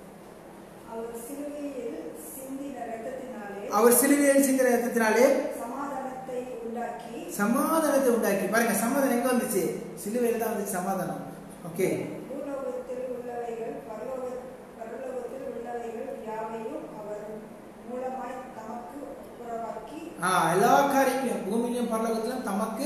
அவர் சிலுவையில் சிந்தின ரத்தத்தினாலே சமாதானத்தை உண்டாக்கி சமாதானத்தை உண்டாக்கி பாருங்க, சமாதானம் எங்க வந்துச்சு? சிலுவையில் தான் வந்துச்சு சமாதானம். ஓகே, பூலோகத்தில் உள்ளவைகள் பரலோக பரலோகத்தில் உள்ளவைகள் யாவையும் அவர் மூலமாய் தமக்கு ஒப்புரவாக்கி ஆ எல்லா காரியங்களையும் பூமியிலும் பரலோகத்திலும் தமக்கு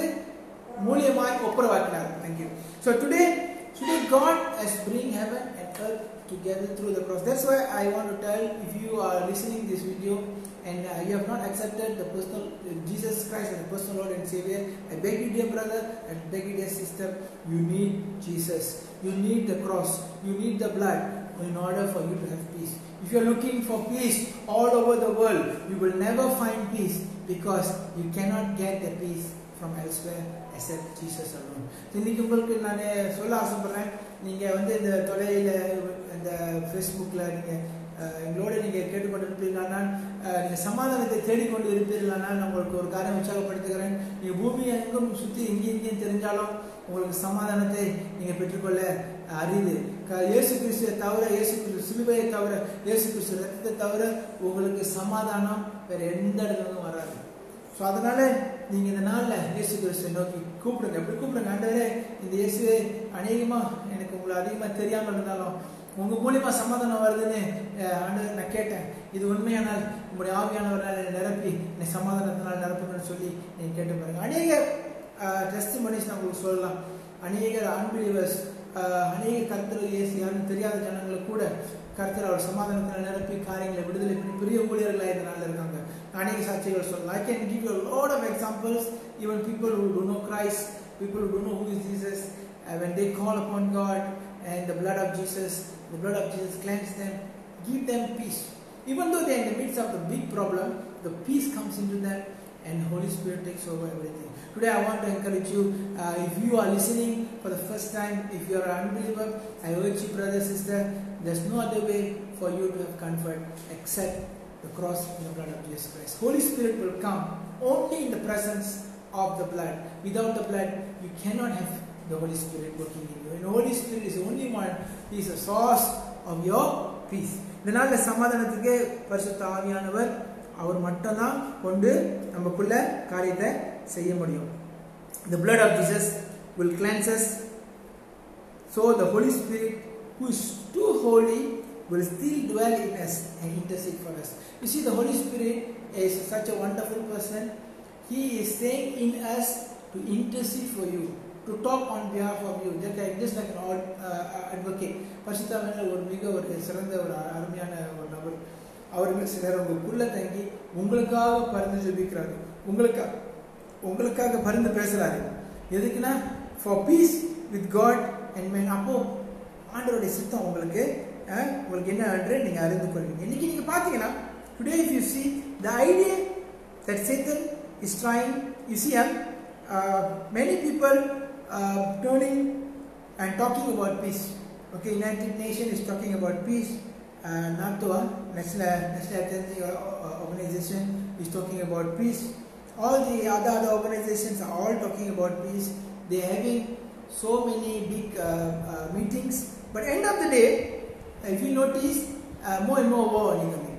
மூலமாய் ஒப்புரவாக்கினார். Thank you. So today today God has bring heaven and earth together through the cross. That's why I want to tell, if you are listening this video and uh, you have not accepted the personal uh, Jesus Christ as the personal Lord and Savior, I beg you, dear brother, I beg you, dear sister, you need Jesus. You need the cross. You need the blood in order for you to have peace. If you are looking for peace all over the world, you will never find peace, because you cannot get the peace from elsewhere except Jesus alone. இன்னைக்கு உங்களுக்கு நான் சொல்ல ஆசைப்படுறேன், நீங்கள் வந்து இந்த தொலைவில் இந்த ஃபேஸ்புக்கில் நீங்கள் எங்களோட நீங்கள் கேட்டுக்கொண்டு இருப்பீர்களானா, நீங்கள் சமாதானத்தை தேடிக்கொண்டு இருப்பீர்களானா, நான் உங்களுக்கு ஒரு காரியம் உற்சாகப்படுத்துகிறேன். நீங்கள் பூமியை எங்கும் சுற்றி எங்கேயும் எங்கேயும் தெரிஞ்சாலும் உங்களுக்கு சமாதானத்தை நீங்கள் பெற்றுக்கொள்ள அறியுது. இயேசு கிறிஸ்துவை தவிர, இயேசு கிறிஸ்து சிலுவையை தவிர, இயேசு கிறிஸ்து ரத்தத்தை தவிர உங்களுக்கு சமாதானம் வேறு எந்த இடத்துலையும் வராது. ஸோ அதனால நீங்கள் இந்த நாளில் இயேசு கிறிஸ்துவை நோக்கி கூப்பிடுங்க. எப்படி கூப்பிடுங்க? ஆண்டவரே, இந்த இயேசுவே அநேகமாக எனக்கு உங்களை அதிகமாக தெரியாமல் இருந்தாலும் உங்கள் மூலியமாக சமாதானம் வருதுன்னு ஆண்டவர் நான் கேட்டேன். இது உண்மையானால் உங்களுடைய ஆவியானவரால் என்னை நிரப்பி என்னை சமாதானத்தினால் நிரப்புங்கன்னு சொல்லி நீங்கள் கேட்டு பாருங்க. அநேக டெஸ்டிமோனிஸ் நான் உங்களுக்கு சொல்லலாம். அநேகர் அன்பிலீவர்ஸ், அநேக கர்த்தர் இயேசு யாருன்னு தெரியாத ஜனங்களுக்கு கூட கர்த்தர் அவர் சமாதானத்தில் நிரப்பி காரியங்களை விடுதலை பண்ணி பெரிய ஊழியர்களாக இந்த நாளில் இருக்காங்க. அநேக சாட்சிகள் சொல்லலாம். I can give you a lot of examples. Even people who do know Christ, people who don't know who is Jesus, uh, when they call upon God and the blood of Jesus, the blood of Jesus cleanses them, give them peace. Even though they are in the midst of the big problem, the peace comes into them and the Holy Spirit takes over everything. Today I want to encourage you, uh, if you are listening for the first time, if you are an unbeliever, I urge you, brother, sister, there's no other way for you to have comfort except the cross and the blood of Jesus Christ. Holy Spirit will come only in the presence of the blood. Without the blood, you cannot have the Holy Spirit working in you. And the Holy Spirit is the only one. He is the source of your peace. இதனால சமாதானத்துக்கு பரிசுத்த ஆவியானவர் அவர் மட்டும்தான் கொண்டு நமக்குள்ள காரியத்தை செய்ய முடியும். The blood of Jesus will cleanse us. So the Holy Spirit, who is too holy will still dwell in us and intercede for us. You see, the Holy Spirit is such a wonderful person. He is staying in us to intercede for you, to talk on behalf of you, just like, just like an uh, advocate. பரிசுத்தாவியானவர் ஒரு மிக ஒரு சிறந்த ஒரு அருமையான ஒரு நபர். அவர்கள் சிலர் உங்களுக்குள்ள தங்கி உங்களுக்காக பரிந்து ஜெபிக்கிறாரு, உங்களுக்காக உங்களுக்காக பரிந்து பேசுறாரு. எதுக்குன்னா for peace with God and man. அப்போ ஆண்டவருடைய சித்தம் உங்களுக்கு உங்களுக்கு என்ன என்று நீங்க அறிந்து கொள்வீங்க. இன்னைக்கு நீங்க பாத்தீங்கன்னா today if you see the idea that Satan is trying, you see uh, many people uh, turning and talking about peace. Okay, United Nations is talking about peace. uh, NATO, National National Agency Organization is talking about peace. All the other other organizations are all talking about peace. They are having so many big uh, uh, meetings, but end of the day, if you notice, uh, more and more war is coming.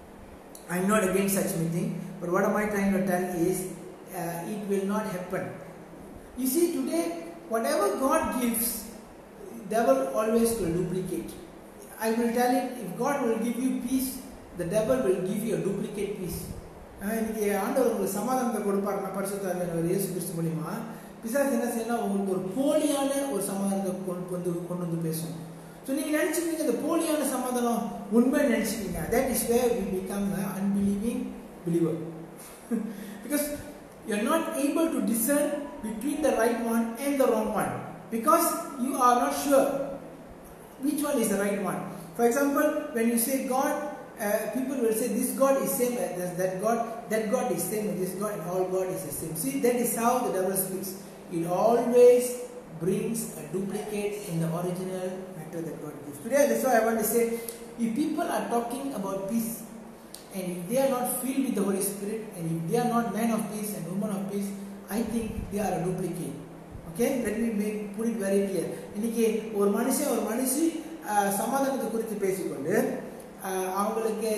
I am not against such meeting, but what am I trying to tell is, uh, it will not happen. You see, today, whatever God gives, devil always will duplicate. I will tell it, if God will give you peace, the devil will give you a duplicate peace. இன்னைக்கு ஆண்டவர் உங்களுக்கு சமாதானத்தை கொடுப்பாருன்னா பரிசுத்தாவியானவர் இயேசு கிறிஸ்து மூலமா பிசாசு என்ன செய்யணும், உங்களுக்கு ஒரு போலியான ஒரு சமாதானத்தை கொண்டு வந்து கொண்டு வந்து பேசும். ஸோ நீங்க நினைச்சுக்கீங்க இந்த போலியான சமாதானம் உண்மை நினைச்சுக்கீங்க. That is where we become an unbelieving believer. Because you are not able to discern between the right one and the wrong one, because you are not sure which one is the right one. For example, when you say God, uh, people will say this God is same as that God, that God is same as this God, and all God is the same. See, that is how the devil speaks. It always brings a duplicate in the original matter that God gives. Today, that's why I want to say, if people are talking about peace, and if they are not filled with the Holy Spirit, and if they are not men of peace and women of peace, I think they are a duplicate. Okay, let me make put it very clear. இன்னைக்கு ஒரு மனுஷன் ஒரு மனுஷி சமாதானத்தை குறித்து பேசிக்கொண்டு அவங்களுக்கு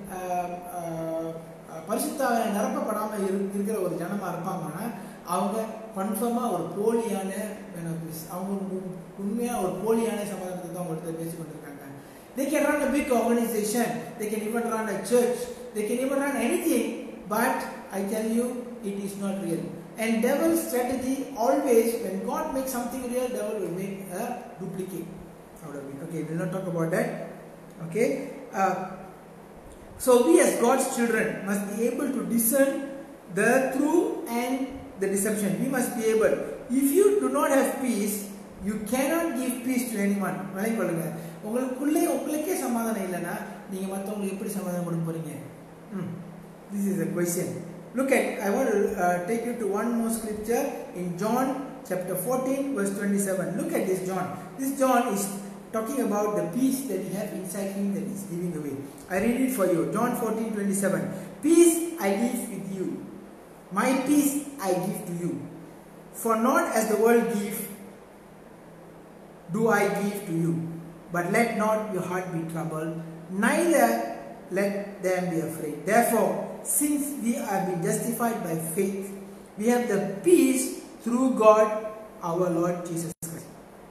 பரிசுத்தாவிய நிரப்பப்படாமல் இருக்கிற ஒரு ஜனமா இருப்பாங்கன்னா அவங்க கன்ஃபார்மா ஒரு போலியான அவங்க உண்மையா ஒரு போலியான சமாதானத்தை தான் அவங்கள்ட்ட பேசிக்கொண்டிருக்காங்க. They can run a big organization, they can even run a church, they can even run anything, but I tell you, it is not real. And devil's strategy always, when God makes something real, devil will make a duplicate out of it. Okay, we'll not talk about that. Okay, uh, so we as God's children must be able to discern the truth and the deception. We must be able. If you do not have peace, you cannot give peace to anyone. வலை கொள்ளுங்க. உங்களுக்குள்ளே உங்களுக்கே சமாதானம் இல்லைன்னா நீங்க மற்றவங்களுக்கு எப்படி சமாதானம் கொடுக்க போறீங்க? This is a question. Look at, I want to uh, take you to one more scripture in John chapter fourteen verse twenty-seven. Look at this John. This John is talking about the peace that we have inside him that is giving away. I read it for you. John fourteen twenty-seven. Peace I leave with you. My peace I give to you. For not as the world gives, do I give to you. But let not your heart be troubled, neither let them be afraid. Therefore, since we have been justified by faith, we have the peace through God our Lord Jesus Christ.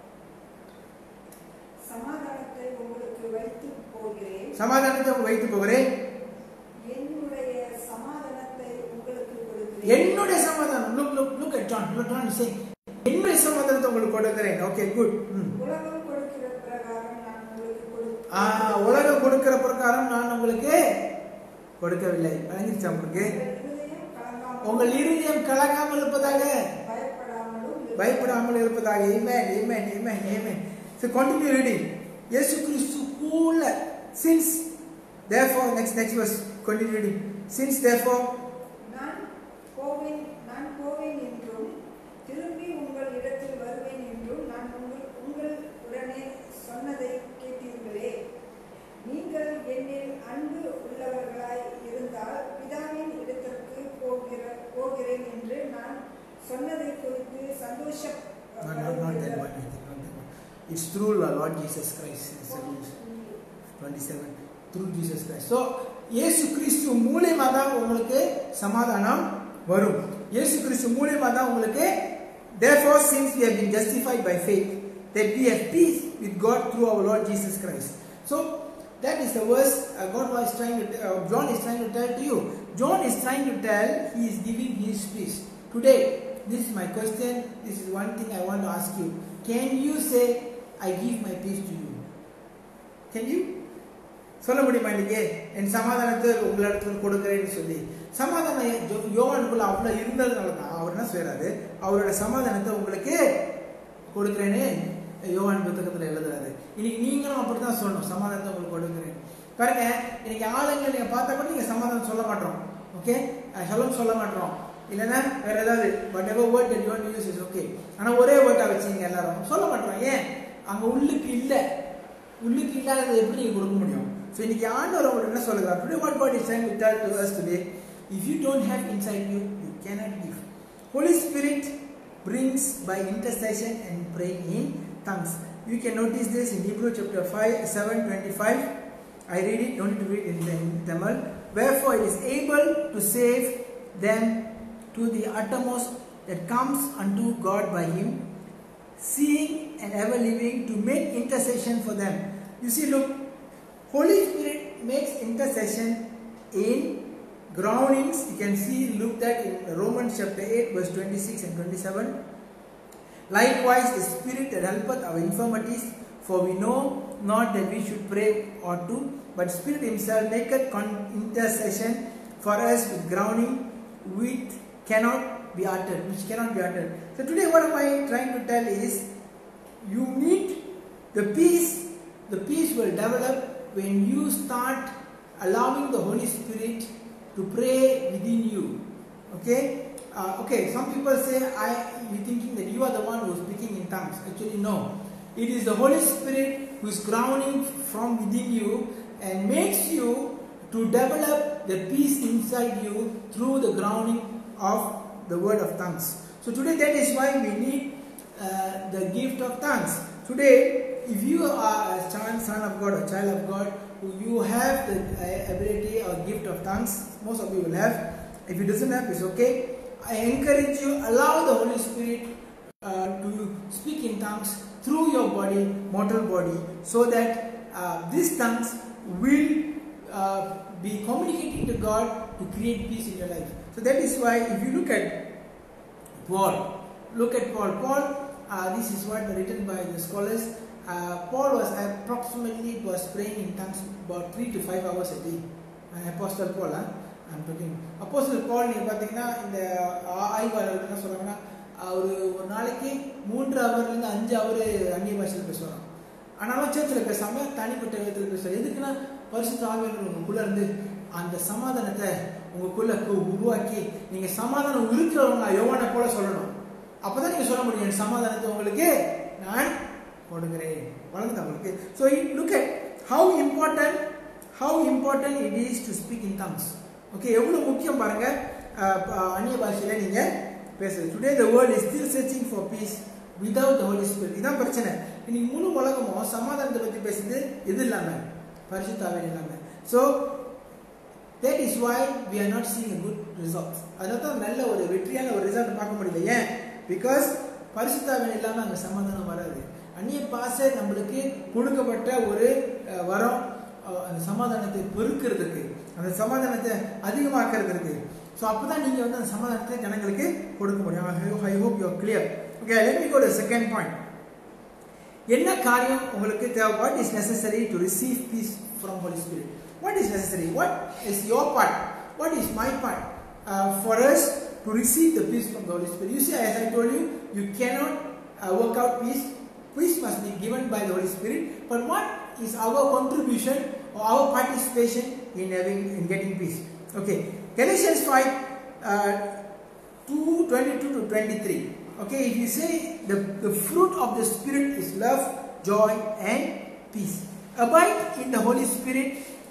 சமாதானத்தை உங்களுக்கு வைத்து போகிறேன். சமாதானத்தை வைத்து போகிறேன். என்னுடைய சமாதானத்தை உங்களுக்கு கொடுக்கிறேன். என்னுடைய சமாதானம். Look, look, look at John. Look, John is saying, என்னுடைய சமாதானத்தை உங்களுக்கு கொடுக்கிறேன். Okay, good. உலகம் கொடுக்கிற பிரகாரம் நான் உங்களுக்கு கொடுக்கிறேன். ஆ, உலகம் கொடுக்கிற பிரகாரம் நான் உங்களுக்கு கொடுக்கவில்லை. வணங்கிருச்சா உங்களுக்கு? உங்கள் இருதயம் கலங்காமல் இருப்பதாக, பயப்படாமல் இருப்பதாக. Amen, amen, amen, amen. So continue reading. இயேசு கிறிஸ்துக்குள்ள since therefore next next verse continue reading. Since therefore நான் போவேன் நான் போவேன் என்றும் திரும்பி உங்கள் இடத்தில் வருவேன் என்றும் நான் உங்கள் உங்கள் உடனே சொன்னதை கேட்டீர்களே. நீங்கள் என்னில் அன்பு உள்ளவர்களாய் இருந்தால் பிதாவின் இடத்திற்கு போகிற போகிறேன் என்று நான் சொன்னதை குறித்து சந்தோஷம். No, no, not that one. It's through the Lord Jesus Christ. twenty-seven. Through Jesus Christ. So, இயேசு கிறிஸ்து மூலமா தான் உங்களுக்கு சமாதானம் வரும். இயேசு கிறிஸ்து மூலமா தான் உங்களுக்கு. Therefore, since we have been justified by faith, that we have peace with God through our Lord Jesus Christ. So, that is the verse uh, God was trying to uh, John is trying to tell to you. John is trying to tell, he is giving his peace. Today, this is my question, this is one thing I want to ask you. Can you say, I give my peace to you? Can you? சொல்ல முடியுமா இன்னைக்கு என் சமாதானத்தை உங்களிடத்தில் கொடுக்கிறேன்னு சொல்லி? சமாதானம் யோவானுக்குள்ள அவ்வளோ இருந்ததுனால தான் அவர் என்ன செய்யறாரு, அவரோட சமாதானத்தை உங்களுக்கு கொடுக்கிறேன்னு யோவான் புத்தகத்தில் எழுதுறாரு. இன்னைக்கு நீங்களும் அப்படித்தான் சொல்லணும், சமாதானத்தை உங்களுக்கு கொடுக்கிறேன். பாருங்க, இன்னைக்கு ஆளுங்களை நீங்க பார்த்தா கூட நீங்க சமாதானம் சொல்ல மாட்டோம். ஓகே, சொல்ல சொல்ல மாட்டோம், இல்லைன்னா வேற ஏதாவது but ever word that you want to use is okay. ஆனால் ஒரே வேர்டா வச்சுங்க எல்லாரும் சொல்ல மாட்டோம். ஏன்? அங்க உள்ளுக்கு இல்லை, உள்ளுக்கு இல்லாததை எப்படி நீங்க கொடுக்க முடியும்? ஸோ இன்னைக்கு ஆண்டவர் உங்களுக்கு என்ன சொல்லுறாரு? Today what God is trying to tell to us today, if you don't have inside you, you cannot give. Holy Spirit brings by intercession and praying in tongues. You can notice this in Hebrews chapter five, seven, twenty-five. I read it, don't need to read it in Tamil. Wherefore it is able to save them to the uttermost that comes unto God by him, seeing and ever living to make intercession for them. You see, look, Holy Spirit makes intercession in groanings. You can see, look that in Romans chapter eight, verse twenty-six and twenty-seven. Likewise, the Spirit that helpeth our infirmities, for we know not that we should pray ought to, but Spirit himself maketh intercession for us with groaning which cannot be uttered, which cannot be uttered. So today what am I trying to tell is, you need the peace. The peace will develop when you start allowing the Holy Spirit to pray within you. Okay? Uh, okay, some people say, I, you thinking that you are the one who is speaking in tongues. Actually, no. It is the Holy Spirit who is grounding from within you and makes you to develop the peace inside you through the grounding of the word of tongues. So today that is why we need uh, the gift of tongues. Today, if you are a son of God or child of God, you have the ability or gift of tongues. Most of you will have. If it doesn't have, it's okay. I encourage you, allow the Holy Spirit uh, to speak in tongues through your body, mortal body, so that uh, these tongues will uh, be communicating to God to create peace in your life. So that is why, if you look at Paul, look at Paul. Paul, uh, this is what written by the scholars. Uh, Paul was approximately was praying in tongues about three to five hours a day. Uh, Apostle Paul, huh? I'm talking. Apostle Paul, நீங்க பாத்தீங்கன்னா இந்த ஆய்வாளர்கள் என்ன சொல்றாங்கன்னா, அவரு ஒரு நாளைக்கு மூன்று ஹவர்லேருந்து அஞ்சு ஹவர் அந்நிய பாஷையில் பேசுவாங்க. ஆனாலும் சேர்ச்சில் பேசாம தனிப்பட்ட விதத்தில் பேசுவார். எதுக்குன்னா பரிசுத்த ஆவியானவர் உங்களுக்குள்ள இருந்து அந்த சமாதானத்தை உங்களுக்குள்ள உருவாக்கி நீங்க சமாதானம் இருக்கிறவங்க யோவானை போல சொல்லணும். அப்பதான் நீங்க சொல்ல முடியும், என் சமாதானத்தை உங்களுக்கு நான் கொடுக்கிறேன். வளர்ந்து உங்களுக்கு. So look at how important how important it is to speak in tongues. Okay, எவ்வளவு முக்கியம் பாருங்க அந்நிய பாஷையில நீங்க பேசுறது. Today the world is still searching for peace without the Holy Spirit. இதான் பிரச்சனை. இன்னைக்கு முழு உலகமும் சமாதானத்தை பத்தி பேசுது எது இல்லாம, பரிசுத்த ஆவியானவர் இல்லாம. So that is why we are not seeing a good result. அதனால தான் நல்ல ஒரு வெற்றியான ஒரு ரிசல்ட் பார்க்க முடியல. ஏன்? Because பரிசுத்த ஆவியானவர் இல்லாம அங்க சமாதானம் வராது. அந்நிய பாஷை நம்மளுக்கு கொடுக்கப்பட்ட ஒரு வரம், அந்த சமாதானத்தை பெருக்கிறதுக்கு, அந்த சமாதானத்தை அதிகமாக்குறதுக்கு. ஸோ அப்பதான் நீங்க வந்து அந்த சமாதானத்தை ஜனங்களுக்கு கொடுக்க முடியும். I hope you are clear. Okay, let me go to second point. என்ன காரியம் உங்களுக்கு தேவை? What is necessary to receive peace from Holy Spirit? What is necessary? What is your part? What is my part for us to receive the peace from the Holy Spirit? You see, as I told you, you cannot uh, work out peace. Peace must be given by the Holy Spirit. But what is our contribution or our participation in having in getting peace? Okay, Galatians five, uh, two twenty-two to twenty-three. Okay, if you say the the fruit of the Spirit is love, joy, and peace. Abide in the Holy Spirit,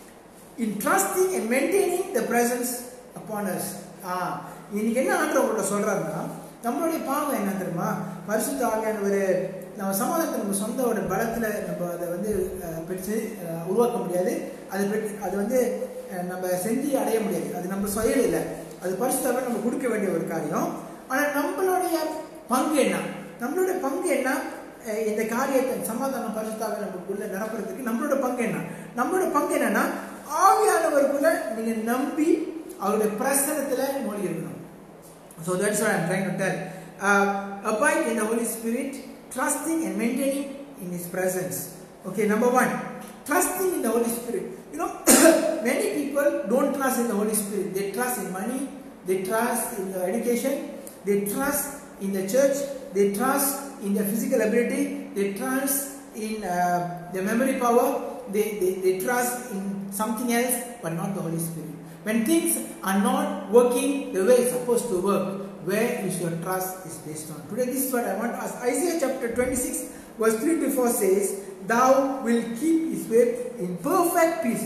in trusting and maintaining the presence upon us. Ah, இன்னைக்கு என்ன ஆண்டவர் உங்கள்கிட்ட சொல்றாருன்னா, நம்மளுடைய பாவம் என்ன தெரியுமா? பரிசுத்த ஆவியானவர் நம்ம சமாதானத்தை நம்ம சொந்தோட பலத்தில் நம்ம அதை வந்து பெற்று உருவாக்க முடியாது. அது பெற்று அது வந்து நம்ம செஞ்சு அடைய முடியாது. அது நம்ம செயல் இல்லை, அது பரிசுத்தாவே நம்ம கொடுக்க வேண்டிய ஒரு காரியம். ஆனால் நம்மளுடைய பங்கு என்ன? நம்மளுடைய பங்கு என்ன? இந்த காரியத்தை சமாதானம் பரிசுத்தாவே நமக்குள்ள நடப்புறதுக்கு நம்மளோட பங்கு என்ன? நம்மளோட பங்கு என்னன்னா ஆவியானவருக்குள்ள நீங்க நம்பி அவருடைய பிரசன்னத்துல மூழ்கி இருக்கணும். So that's what I'm trying to tell. Uh, abide in the Holy Spirit, trusting and maintaining in His presence. Okay, number one, trusting in the Holy Spirit. You know, many people don't trust in the Holy Spirit. They trust in money, they trust in the education, they trust in the church, they trust in their physical ability, they trust in uh, their memory power, they, they, they trust in something else, but not the Holy Spirit. When things are not working the way it's supposed to work, where is your trust is based on? Today this is what I want to ask. Isaiah chapter twenty-six verse three to four says, thou will keep his way in perfect peace,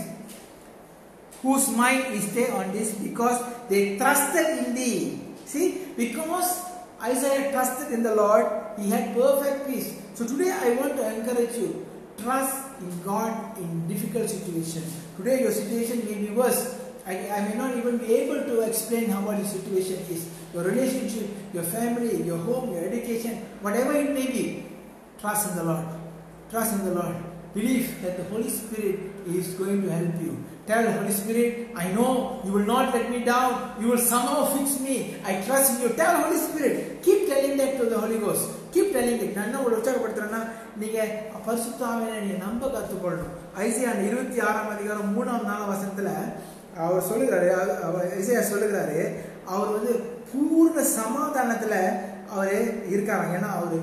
whose mind is stayed on this, because they trusted in thee. See, because Isaiah trusted in the Lord, he had perfect peace. So today I want to encourage you, trust in God in difficult situations. Today your situation may be worse. I, I may not even be able to explain how what your situation is. Your relationship, your family, your home, your education, whatever it may be, trust in the Lord. Trust in the Lord. Believe that the Holy Spirit is going to help you. Tell the Holy Spirit, I know you will not let me down. You will somehow fix me. I trust in you. Tell the Holy Spirit. Keep telling that to the Holy Ghost. Keep telling it. நான் என்ன ஒரு உற்சாகப்படுத்துறேன்னா, நீங்க பரிசுத்த ஆவியை நீங்க நம்ப கற்றுக்கொள்ளணும். Isaiah இருபத்தி ஆறாம் அதிகாரம் மூணாம் நாலாம் வசனத்துல அவர் சொல்லுகிறாரு, ஐசியா சொல்லுகிறாரு, அவர் வந்து பூர்ண சமாதானத்துல அவரு இருக்காங்க. ஏன்னா அவரு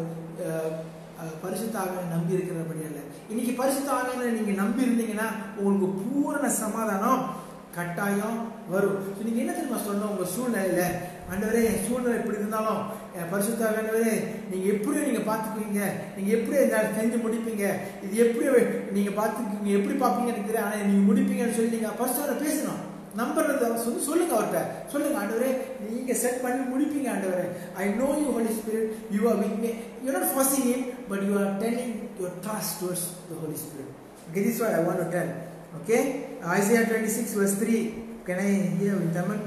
பரிசுத்த ஆவியை நம்பி இருக்கிறபடியால. இன்னைக்கு பரிசுத்த ஆவியை நீங்க நம்பி இருந்தீங்கன்னா உங்களுக்கு பூரண சமாதானம் கட்டாயம் வரும். நீங்க என்ன தெரியுமா சொல்லணும்? உங்க சூழ்நிலையில, ஆண்டவரே என் சூழ்நிலை எப்படி இருந்தாலும் பரிசுத்த ஆவியானவரே நீங்க எப்படி நீங்க பாத்துக்குவீங்க, நீங்க எப்படி செஞ்சு முடிப்பீங்க, இது எப்படி நீங்க பாத்துக்குவீங்க, எப்படி பாப்பீங்கன்னு நினைக்கிறேன், ஆனா நீங்க முடிப்பீங்கன்னு சொல்லி நீங்க பரிசுத்த பேசணும். நம்புறத சொல்லி சொல்லுங்க அவர்கிட்ட. சொல்லுங்க, ஆண்டவரே நீங்க செட் பண்ணி முடிப்பீங்க. ஆண்டவரே, I know you Holy Spirit, you are with me. You're not forcing him, but you are telling your trust towards the Holy Spirit. Okay, this is what I want to tell. Okay, Isaiah twenty-six verse three. Can I hear with Tamil?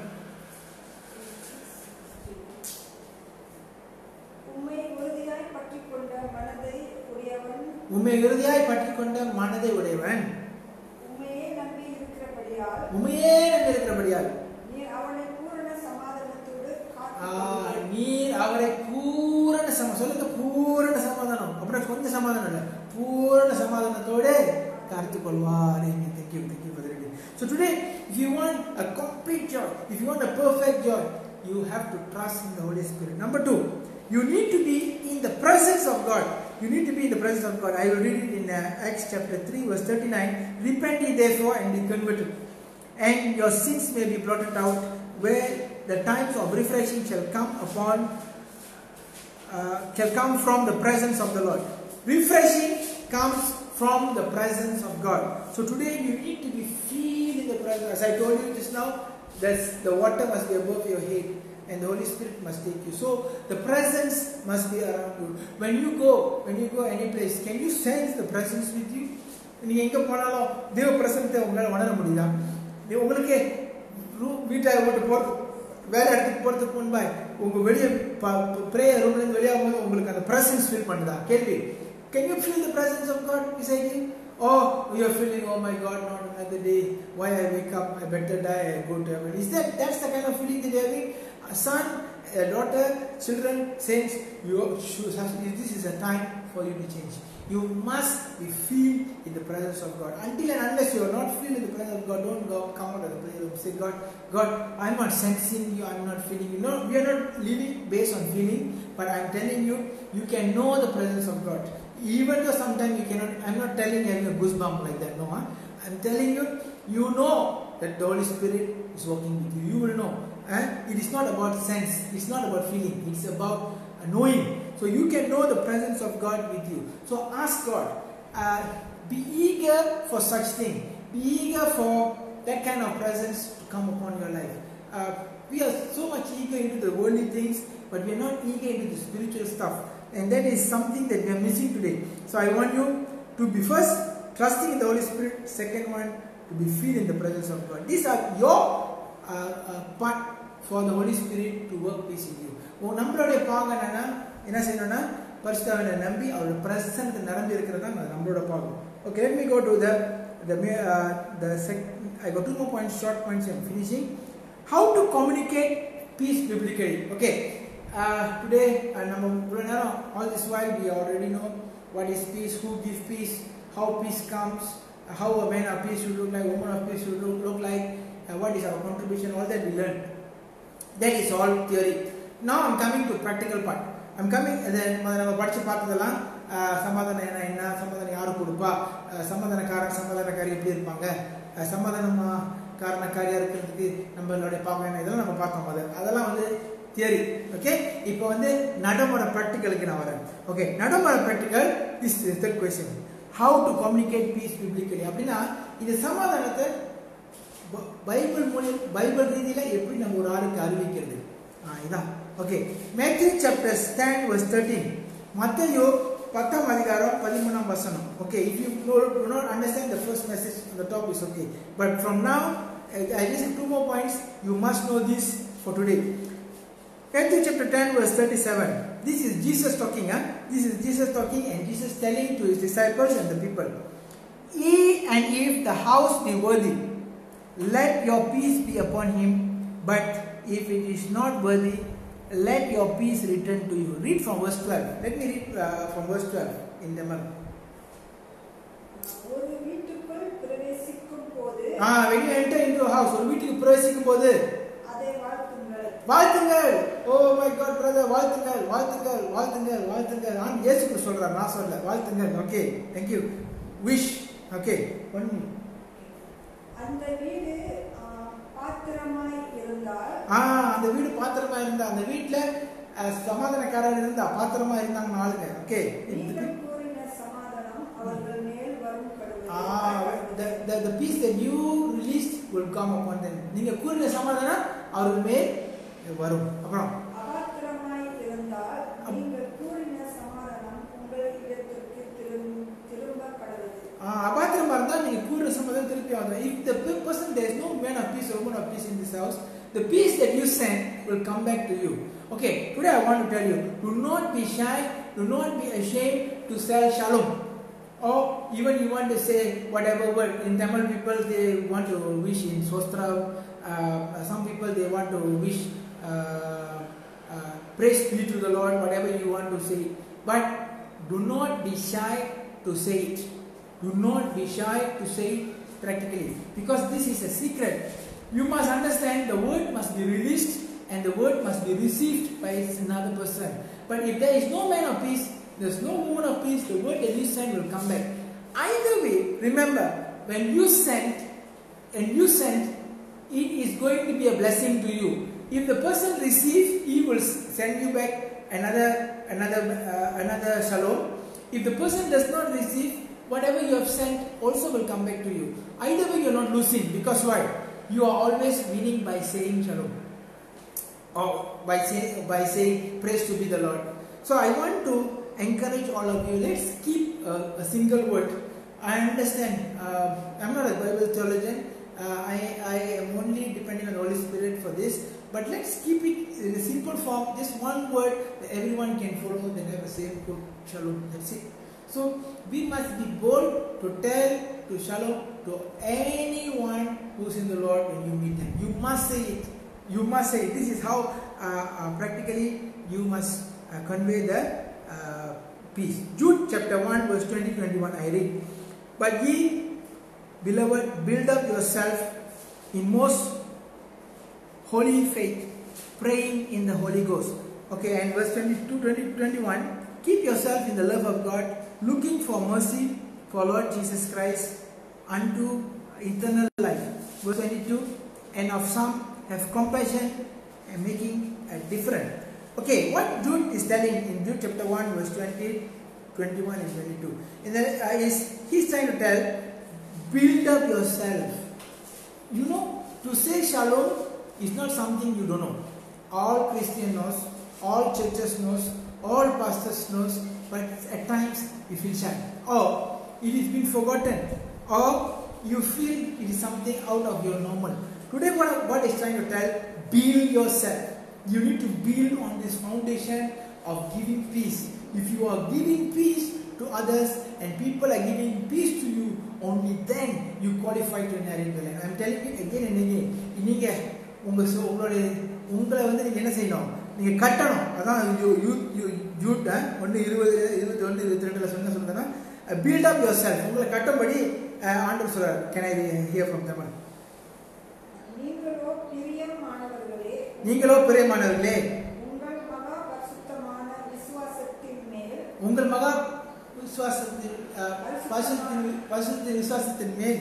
உம்மை உறுதியாய் பற்றிக்கொண்ட மனதை உடையவன், உம்மை உறுதியாய் பற்றிக்கொண்ட மனதை உடையவன், உம்மையே நம்பி இருக்கிறபடியால், உம்மையே நம்பி இருக்கிறபடியால் நீர் அவனை பூரண சமாதானத்தோடு ஆ நீர் அவரை பூரண சம சொல்லுங்க பூரண சமாதானம். அப்புறம் கொஞ்சம் சமாதானம் இல்லை, பூரண சமாதானத்தோடு காத்துக் கொள்வார். Thank you, thank you for the reading. So today, if you want a complete joy, if you want a perfect joy, you have to trust in the Holy Spirit. Number two, you need to be in the presence of God. You need to be in the presence of God. I will read it in uh, Acts chapter three verse thirty-nine. Repent ye therefore and be converted, and your sins may be blotted out, where the times of refreshing shall come upon uh, shall come from the presence of the Lord. Refreshing comes from the presence of God. So today you need to be filled in the presence. As I told you just now, that's the water must be above your head and the Holy Spirit must take you. So the presence must be around you. When you go, when you go any place, can you sense the presence with you? நீங்க எங்க போனாலும் தேவ பிரசன்னத்தை உங்களால உணர முடியுதா? உங்களுக்கு வீட்டை விட்டு போறது, வேலை இடத்துக்கு போறதுக்கு முன்பாய் உங்க வெளியே பிரேயர் ரூம்ல இருந்து வெளியாகும் போது உங்களுக்கு அந்த பிரசன்ஸ் ஃபீல் பண்ணுதா? கேள்வி. Can you feel the presence of God beside you? Or you are feeling, oh my God, not another day. Why I wake up? I better die. I go to heaven. Is that that's the kind of feeling that you are having? A son, a daughter, children, saints. You this is a time for you to change. You must be filled in the presence of God. Until and unless you are not filled in the presence of God, don't go come out of the prayer room. Say, God, God, I'm not sensing you. I'm not feeling you. No, we are not living based on feeling. But I'm telling you, you can know the presence of God. Even though sometimes you cannot, I'm not telling you having a goosebump like that, no. Huh? I'm telling you, you know that the Holy Spirit is working with you. You will know. Eh? It is not about sense. It's not about feeling. It's about knowing. So you can know the presence of God with you. So ask God. Uh, be eager for such thing. Be eager for that kind of presence to come upon your life. Uh, we are so much eager into the worldly things, but we are not eager into the spiritual stuff. And that is something that we are missing today. So I want you to be first trusting in the Holy Spirit. Second one, to be filled in the presence of God. These are your uh, uh, part for the Holy Spirit to work peace in you. Oh, நம்மளுடைய பாகம் என்னன்னா என்ன செய்யணும்னா பரிசுத்த ஆவியை நம்பி அவருடைய பிரசன்னத்தை நிரம்பி இருக்கிறது தான் நம்மளோட பாகம். Okay, let me go to the the uh, the sec- I got two more points, short points. I'm finishing. How to communicate peace biblically? Okay. Uh, today, uh, all this while we already know what is peace, who gives peace, how peace comes, how a man of peace should look like, woman of peace should look, look like, uh, what is our contribution. All that we learned. That is all theory. Now I'm coming to practical part. I'm coming. Then நம்ம படிச்சு பார்த்ததெல்லாம் சமாதானம் என்ன என்ன சமாதானம் யாரு கொடுப்பா சமாதானக்காரன் சமாதானக்காரி எப்படி இருப்பாங்க சமாதானம் காரணக்காரியா இருக்கிறதுக்கு நம்மளுடைய பாவம் என்ன இதெல்லாம் நம்ம பார்த்தோம். அது அதெல்லாம் வந்து தியரி. ஓகே, இப்போ வந்து நடைமுறை ப்ராக்டிக்கலுக்கு நான் வரேன். ஓகே, நடைமுறை practical this is the question. How to communicate peace biblically அப்படின்னா இந்த சமாதானத்தை பைபிள் மூலம் பைபிள் ரீதியில எப்படி நம்ம ஒரு ஆளுக்கு அறிவிக்கிறது இதான். Okay, Matthew chapter ten verse thirteen. மத்தேயு பத்தாம் அதிகாரம் பதிமூன்றாம் வசனம். Okay, if you do not understand the first message on the top is okay, but from now I just have two more points. You must know this for today. Matthew chapter ten verse thirty-seven. This is Jesus talking. Huh? This is Jesus talking, and Jesus telling to his disciples and the people, "Ye and if the house be worthy, let your peace be upon him. But if it is not worthy, let your peace return to you." Read from verse twelve. Let me read uh, from verse twelve in Tamil. ஒரு வீட்டுக்குள் பிரவேசிக்கும் போது Ah, when you enter into a house, ஒரு வீட்டுக்கு பிரவேசிக்கும் போது அதை வாழ்த்துங்கள். வாழ்த்துங்கள். Oh my God, brother, வாழ்த்துங்கள், வாழ்த்துங்கள், வாழ்த்துங்கள், வாழ்த்துங்கள். நான் இயேசுக்கு சொல்றேன், நான் சொல்லல. வாழ்த்துங்கள். Okay, thank you. Wish. Okay, one minute. அந்த வீடு பாத்திரமாய் இருந்தால் ஆ அந்த வீடு பாத்திரமா இருந்தா அந்த வீட்ல சமாதானக்காரர் இருந்தா பாத்திரமா இருந்தாங்க ஆளுங்க. ஓகே, நீங்கள் கூறின சமாதானம் அவர்கள் மேல் வரும் கடவுளே. ah the, the the peace that you released will come upon them. நீங்க கூறின சமாதானம் அவர்கள் மேல் வரும். அப்புறம் அபாத்திரமாய் இருந்தால் நீங்கள் கூறின சமாதானம் உங்கள் இடத்திற்கு திரும்ப கடவுளே. ah அபாத்திரமா இருந்தா நீங்க கூறின சமாதானம் திருப்பி வரும். If the person, there is no man of peace or woman of peace in this house, the peace that you send will come back to you. Okay, today I want to tell you, do not be shy, do not be ashamed to say shalom. Or even you want to say whatever word. In Tamil people they want to wish in Sostra, uh, some people they want to wish uh, uh, praise be to the Lord, whatever you want to say. But do not be shy to say it. Do not be shy to say it practically, because this is a secret. You must understand the word must be released and the word must be received by another person. But if there is no man of peace, there is no woman of peace, the word that you send will come back. Either way, remember, when you send and you send, it is going to be a blessing to you. If the person receives, he will send you back another another uh, another shalom. If the person does not receive, whatever you have sent also will come back to you. Either way, you are not losing, because why? You are always winning by saying shalom, or by saying by saying praise to be the Lord. So I want to encourage all of you. Let's keep a, a single word. I understand. Uh, I'm not a Bible theologian. Uh, I I am only depending on the Holy Spirit for this. But let's keep it in a simple form. Just one word that everyone can follow. Then have a same good shalom. That's it. So we must be bold to tell to shalom to anyone who's in the Lord when you meet them. You must say it. You must say it. This is how uh, uh, practically you must uh, convey the uh, peace. Jude chapter one verse twenty to twenty-one I read. But ye, beloved, build up yourself in most holy faith, praying in the Holy Ghost. Okay, and verse twenty-two, twenty to twenty-one. Keep yourself in the love of God, looking for mercy for Lord Jesus Christ unto eternal life. Verse twenty-two, and of some have compassion and making a difference. Okay, what Jude is telling in Jude chapter one verse twenty, twenty-one and twenty-two in the, uh, is he's trying to tell, build up yourself. You know, to say shalom is not something you don't know. All Christian knows, all churches knows, all pastors knows, but at times you feel shy, or it has been forgotten, or you feel it is something out of your normal. Today what God is trying to tell, build yourself. You need to build on this foundation of giving peace. If you are giving peace, to others and people are giving peace to you, only then you qualify to inherit the land. I am telling you again and again, நீங்க உங்க உங்களுடைய உங்களை வந்து நீங்க என்ன செய்யணும், நீங்க கட்டணும். அதான் யூத் யூத் ஒன்று இருபது இருபத்தி ஒன்று இருபத்தி ரெண்டுல சொன்ன சொன்னா build up yourself. உங்களை கட்டும்படி ஆண்டவர் சொல்றார். Can I hear from them? நீங்களோ பிரியமானவர்களே நீங்களோ பிரியமானவர்களே உங்கள் மகா பரிசுத்தமான விசுவாசத்தின் மேல் உங்கள் மகா விசுவாசத்தின் பரிசுத்தின் பரிசுத்த விசுவாசத்தின் மேல்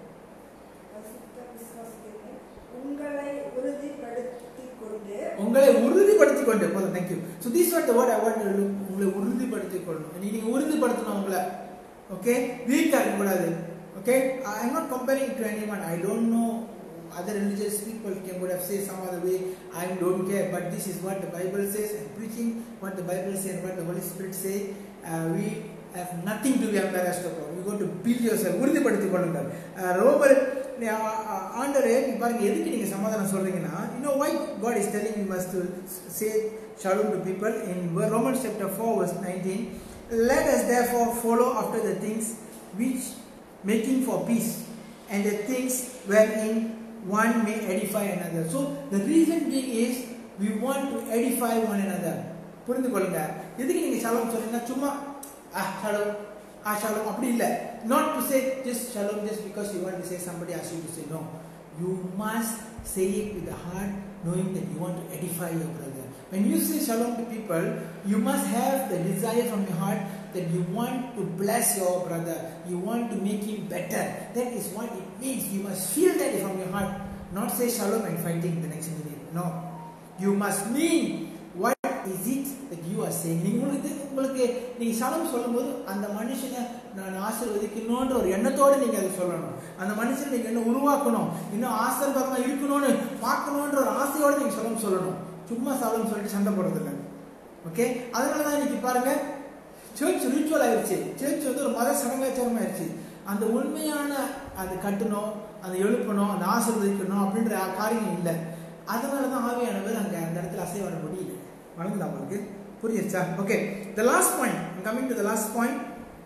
பரிசுத்த விசுவாசத்தின் மேல் உங்களை உறுதிப்படுத்திக் கொண்டு உங்களை உறுதிப்படுத்திக் கொண்டு போதும். Thank you. So this is what the word I want to look. உங்களை உறுதிப்படுத்திக் கொள்ளணும். நீங்க உறுதிப்படுத்தணும் உங்களை. Okay, வீக்கா இருக்க கூடாது. Okay, I am not comparing to anyone. I don't know other religious people can would have said some other way. I don't care, but this is what the Bible says. I'm preaching what the Bible says and what the Holy Spirit say. Uh, we have nothing to be embarrassed about. You got to build yourself. உறுதிப்படுத்திக் கொள்ளுங்கள். ரோமர் ஆண்டவரே பாருங்க, எதுக்கு நீங்க சமாதானம் சொல்றீங்கன்னா, you know why God is telling you must to say shalom to people in Romans chapter four verse nineteen. Let us therefore follow after the things which making for peace and the things wherein one may edify another. So the reason being is we want to edify one another. புரிந்து கொள்ளுங்க. எதுக்கு நீங்க Shalom சொல்றீங்கன்னா சும்மா ஆ Shalom ஆ Shalom அப்படி இல்ல. Not to say just shalom just because you want to say somebody asked you to say. No, you must say it with the heart, knowing that you want to edify your brother. When you say shalom to people, you must have the desire from your heart that you want to bless your brother, you want to make him better. That is what it means. You must feel that from your heart, not say shalom and fighting the next minute. No, you must mean what is it that you are saying. உங்களுக்கு உங்களுக்கு நீங்க Shalom சொல்லும்போது அந்த மனுஷனை நான் ஆசீர்வதிக்கணும்ன்ற ஒரு எண்ணத்தோடு நீங்க அதை சொல்லணும். அந்த மனுஷனை நீங்க என்ன உருவாக்கணும், இன்னும் ஆசீர்வாதமா இருக்கணும்னு பார்க்கணும்ன்ற ஒரு ஆசையோடு நீங்க ஷாலோம் சொல்லணும். சும்மா ஷாலோம் சொல்லிட்டு சண்டை போடுறது இல்லை. ஓகே, அதனால தான் இன்னைக்கு பாருங்க சர்ச் ரிச்சுவல் ஆயிடுச்சு. சர்ச் வந்து ஒரு மத சடங்காச்சாரம் ஆயிடுச்சு. அந்த உண்மையான அது கட்டணும், அதை எழுப்பணும், அதை ஆசீர்வதிக்கணும் அப்படின்ற காரியம் இல்லை. அதனால தான் ஆவியானவர் அங்கே அந்த இடத்துல அசை வர முடியல. வணங்குதா உங்களுக்கு? புரியுச்சா? Okay, the last point, coming to the last point,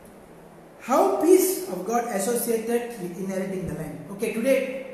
how peace of God associated with inheriting the land. Okay, today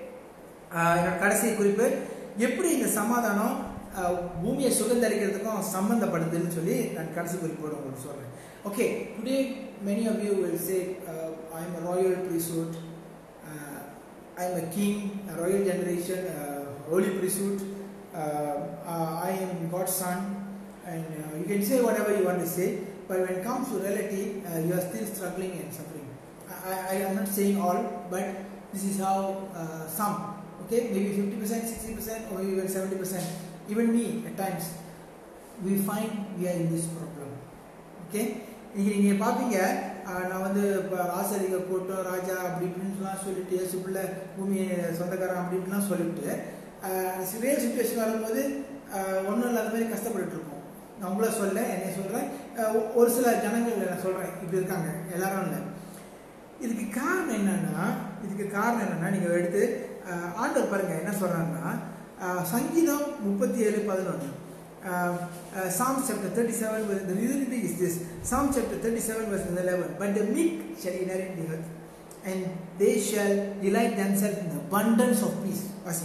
என்னோட கடைசி குறிப்பு, எப்படி இந்த சமாதானம் பூமியை சுகந்தரிக்கிறதுக்கும் சம்பந்தப்படுதுன்னு சொல்லி நான் கடைசி குறிப்போடு உங்களுக்கு சொல்றேன். Okay, today many of you will say uh, I am a royal priesthood, uh, I am a king, a royal generation, uh, holy priesthood, uh, uh, I am God's son, and uh, you can say whatever you want to say, but when it comes to reality, uh, you are still struggling and suffering. I, I am not saying all, but this is how uh, some, okay, maybe fifty percent, sixty percent, or even seventy percent, even me at times, we find we are in this problem. Okay, நீங்கள் பார்ப்பீங்க, நான் வந்து இப்போ ஆசிரியர் கூட்டம் ராஜா அப்படி இப்படின்லாம் சொல்லிட்டு ஏசுக்குள்ள பூமி சொந்தக்காரன் அப்படி இப்படிலாம் சொல்லிட்டு ரியல் சுச்சுவேஷன் வரும்போது ஒன்றும் இல்லாத மாதிரி கஷ்டப்பட்டு இருக்கோம். நான் உங்களை சொல்ல என்னை சொல்கிறேன், ஒரு சில ஜனங்கள் நான் சொல்கிறேன் இப்படி இருக்காங்க, எல்லாரும் இல்லை. இதுக்கு காரணம் என்னன்னா இதுக்கு காரணம் என்னன்னா நீங்கள் எடுத்து ஆண்டவர் பாருங்க என்ன சொல்கிறாங்கன்னா, சங்கீதம் முப்பத்தி ஏழு பதினொன்று, Uh, uh, Psalm chapter thirty-seven, verse, the reason is this, Psalm chapter thirty-seven verse eleven, but the meek shall inherit the earth and they shall delight themselves in the abundance of peace.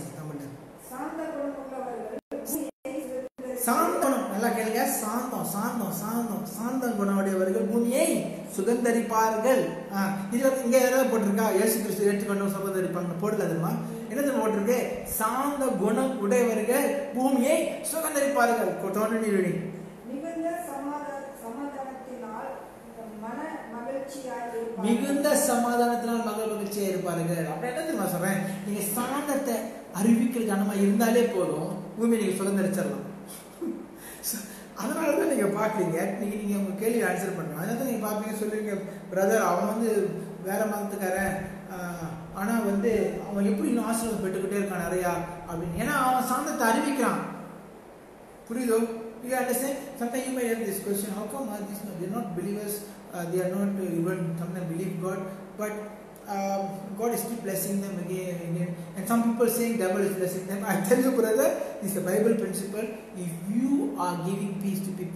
சாந்தம், நல்லா கேளுங்க, சாந்தம் சாந்தம் சாந்தம் சாந்தம் குணமுடையவர்கள் பூமியை சுகந்தரிப்பார்கள். இதுல இங்க ஏதாவது போட்டிருக்கா இயேசு கிறிஸ்து ஏற்றுக்கொண்டு சுகந்தரிப்பாங்க போடல தெரியுமா? என்ன தெரியுமா போட்டிருக்கு? சாந்த குணம் உடையவர்கள் பூமியை சுகந்தரிப்பார்கள். மிகுந்த சமாதானத்தினால் மன மகிழ்ச்சியாக மிகுந்த சமாதானத்தினால் மகள் மகிழ்ச்சியா இருப்பார்கள். அப்படி என்ன தெரியுமா சொல்றேன்? நீங்க சாந்தத்தை அறிவிக்கிற ஜனமா இருந்தாலே போதும், பூமியை நீங்க சுகந்தரிச்சிடலாம். அதனால தான் நீங்கள் பார்க்குறீங்க, நீங்கள் நீங்கள் உங்கள் கேள்வி ஆன்சர் பண்ணுங்க. அதனால தான் நீங்கள் பார்ப்பீங்க, சொல்லுவீங்க பிரதர் அவன் வந்து வேற மதத்துக்காரன், ஆனால் வந்து அவன் எப்படி இன்னும் ஆசீர்வாதம் பெற்றுக்கிட்டே இருக்கான் நிறையா அப்படின்னு. ஏன்னா அவன் சாந்தத்தை அறிவிக்கிறான். புரியுதோ? You understand? Sometimes you might have this question, how come are these not, they are not believers, uh, they are not uh, even sometimes believe God, but um, God is still blessing them again and again. And some people saying devil is blessing them. I tell you brother, this is a Bible principle. If you are giving peace to people,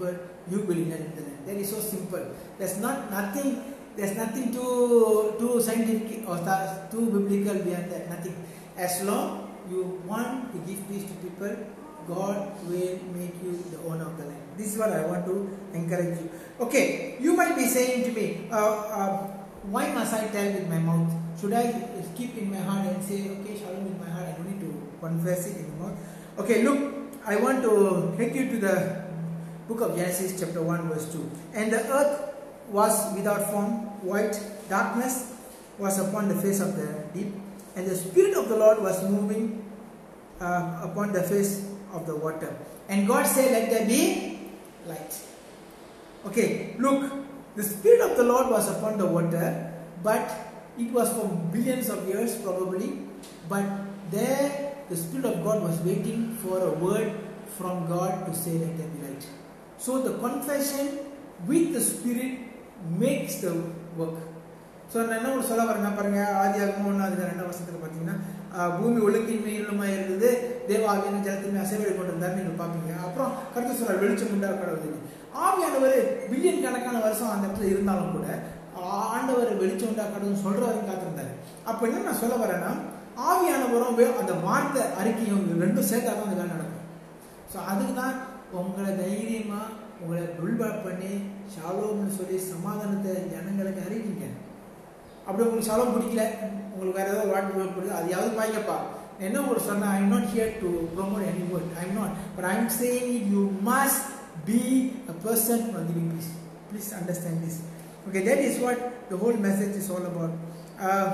you will inherit the land. That is so simple. There's not nothing. There's nothing too too scientific or too biblical behind that. Nothing. As long you want to give peace to people, God will make you the owner of the land. This is what I want to encourage you. Okay, you might be saying to me, uh, uh, why must I tell with my mouth? Should I keep in my heart and say, okay, shalom in my heart? I don't need to confess it in the mouth. Okay, look, I want to take you to the book of Genesis chapter one verse two. And the earth was without form, white, darkness was upon the face of the deep, and the Spirit of the Lord was moving uh, upon the face of the water. And God said, let there be light. Okay, look, the Spirit of the Lord was upon the water, but it was for billions of years probably, but there the Spirit of God was waiting for a word from God to say, let there be light. So the confession with the Spirit makes the work. So நான் என்ன ஒரு சொல்ல வரேன்னா பாருங்க, ஆதியாகமம் ஒன்றாவது ரெண்டாம் வசனத்தில் பார்த்தீங்கன்னா பூமி ஒழுங்கின் மேலுமா இருந்தது, தேவ ஆவியான ஜலத்தின் அசைவடை கொண்டிருந்தார் நீங்கள் பார்ப்பீங்க. அப்புறம் கருத்து சொல்றார், வெளிச்சம் உண்டாக கடவுள். ஆவியானவர் பில்லியன் கணக்கான வருஷம் அந்த இடத்துல இருந்தாலும் கூட ஆண்டவர் வெளிச்சம் உண்டாக கடவுள் சொல்ற வரைக்கும் காத்திருந்தாரு. அப்போ என்ன நான் சொல்ல வரேன்னா, ஆவியானவரும் அந்த வார்த்தை அறிக்கையும் ரெண்டும் சேர்த்தா தான் அந்த வேலை நடக்கும். ஸோ அதுக்கு தான் உங்களை தைரியமா உங்களை பில்டப் பண்ணி ஷாலோம்னு சொல்லி சமாதானத்தை ஜனங்களுக்கு அறிவிங்க. அப்படி உங்களுக்கு ஷாலோம் பிடிக்கல, உங்களுக்கு வேற ஏதாவது வாட்டு பிடிக்குது, அதையாவது பாய்க்கப்பா. என்ன ஒரு சொன்னா, I am not here to promote any word, I am not, but I am saying you must be a person for giving peace. Please understand this. Okay, that is what the whole message is all about. Uh,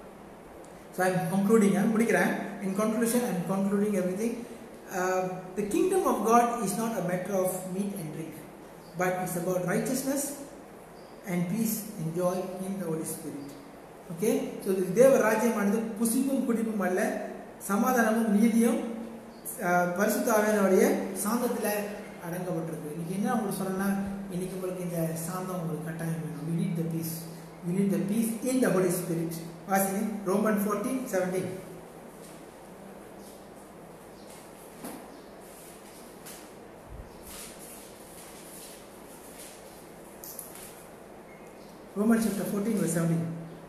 so I am concluding. I am முடிக்கிறேன். In conclusion, I am concluding everything. Uh, the kingdom of God is not a matter of meat and drink, but it's about righteousness and peace and joy in the Holy Spirit. Okay, so the தேவ ராஜ்யமானது புசிப்பும் குடிப்பும் அல்ல, சமாதானமும் நீதியும் பரிசுத்த ஆவியானவருடைய சாந்தத்தில் அடங்கப்பட்டிருக்கு. இன்னைக்கு என்ன உங்களுக்கு சொல்லணும்னா, இன்னைக்கு உங்களுக்கு இந்த சாந்தம் உங்களுக்கு கட்டாயம் வேணும். You need the peace. You need the peace in the Holy Spirit. வாசிங்க Roman fourteen seventeen. Romans chapter fourteen verse seventeen.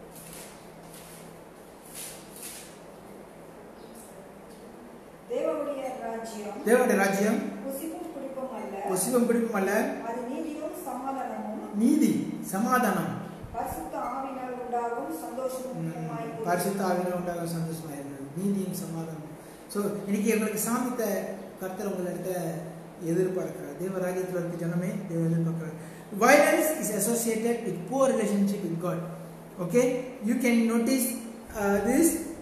தேவனுடைய ராஜ்யம் தேவனுடைய ராஜ்யம் புசிப்பும் குடிப்பும் அல்ல, புசிப்பும் குடிப்பும் அல்ல, அது நீதியும் சமாதானமும், நீதி சமாதானம் பரிசுத்த ஆவியினால் உண்டாகும் சந்தோஷமும். பரிசுத்த ஆவியினால் உண்டாகும் சந்தோஷமாக இருக்கிறது, நீதியும் சமாதானம். ஸோ இன்னைக்கு எங்களுக்கு சாந்தத்தை கர்த்தர் உங்களிடத்த எதிர்பார்க்கிறார். தேவ ராஜ்யத்தில் இருக்க ஜனமே தேவ எதிர்பார்க்கிறார். Violence is associated with poor relationship with God. Okay, you can notice uh, this.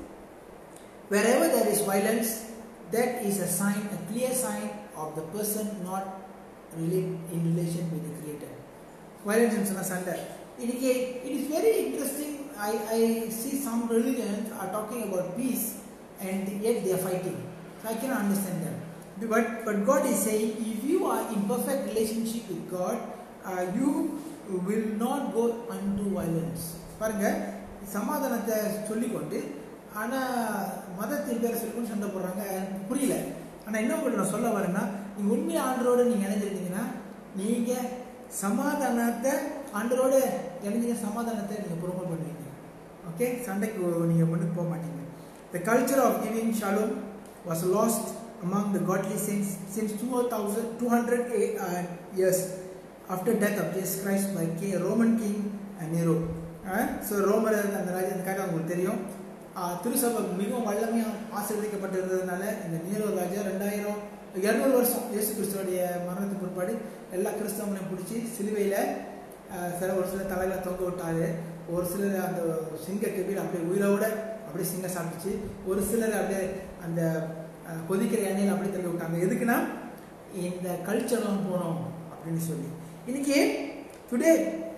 Wherever there is violence, that is a sign, a clear sign of the person not relate in relation with the Creator. Violence in Sanda. It is very interesting. I, I see some religions are talking about peace and yet they are fighting. So I cannot understand them. But, but God is saying, if you are in perfect relationship with God, uh, you will not go unto violence. பாருங்க, சமாதானத்தை சொல்லிக்கொண்டு ஆனால் மதத்தின் பேரை சொல்லிக்கொண்டு சண்டை போடுறாங்க, புரியல. ஆனால் என்ன உங்களுக்கு நான் சொல்ல வரேன்னா, நீங்கள் உண்மையை ஆண்டரோடு நீங்கள் இணைஞ்சிருந்தீங்கன்னா நீங்கள் சமாதானத்தை ஆண்டரோடு இணைஞ்சிங்க, சமாதானத்தை நீங்கள் ப்ரொமோட் பண்ணுவீங்க. ஓகே, சண்டைக்கு நீங்கள் முன்னுக்கு போக மாட்டீங்க. The culture of giving shalom was lost among the godly saints since two hundred uh, years after death of Jesus Christ by King, Roman King Nero. So ரோமர் அந்த ராஜ்ய அந்த காரணம் உங்களுக்கு தெரியும். திருசபை மிகவும் வல்லமையாக ஆசீர்வதிக்கப்பட்டிருந்ததுனால இந்த நீரோ ராஜா ரெண்டாயிரம் இரநூறு வருஷம் இயேசு கிறிஸ்துவோடைய மரணத்துக்கு பிற்பாடு எல்லா கிறிஸ்தவங்களையும் பிடிச்சி சிலுவையில் சில ஒரு சிலர் தலையில் தொங்க விட்டாரு, ஒரு சிலர் அந்த சிங்க கெபியில் அப்படியே உயிரோட அப்படியே சிங்கம் சாப்பிட்டுச்சு, ஒரு சிலர் அப்படியே அந்த கொதிக்கிற எண்ணெயில் அப்படியே தள்ளி விட்டாங்க. எதுக்குன்னா இந்த கல்ச்சர்லாம் போனோம் அப்படின்னு சொல்லி. இன்னைக்கு today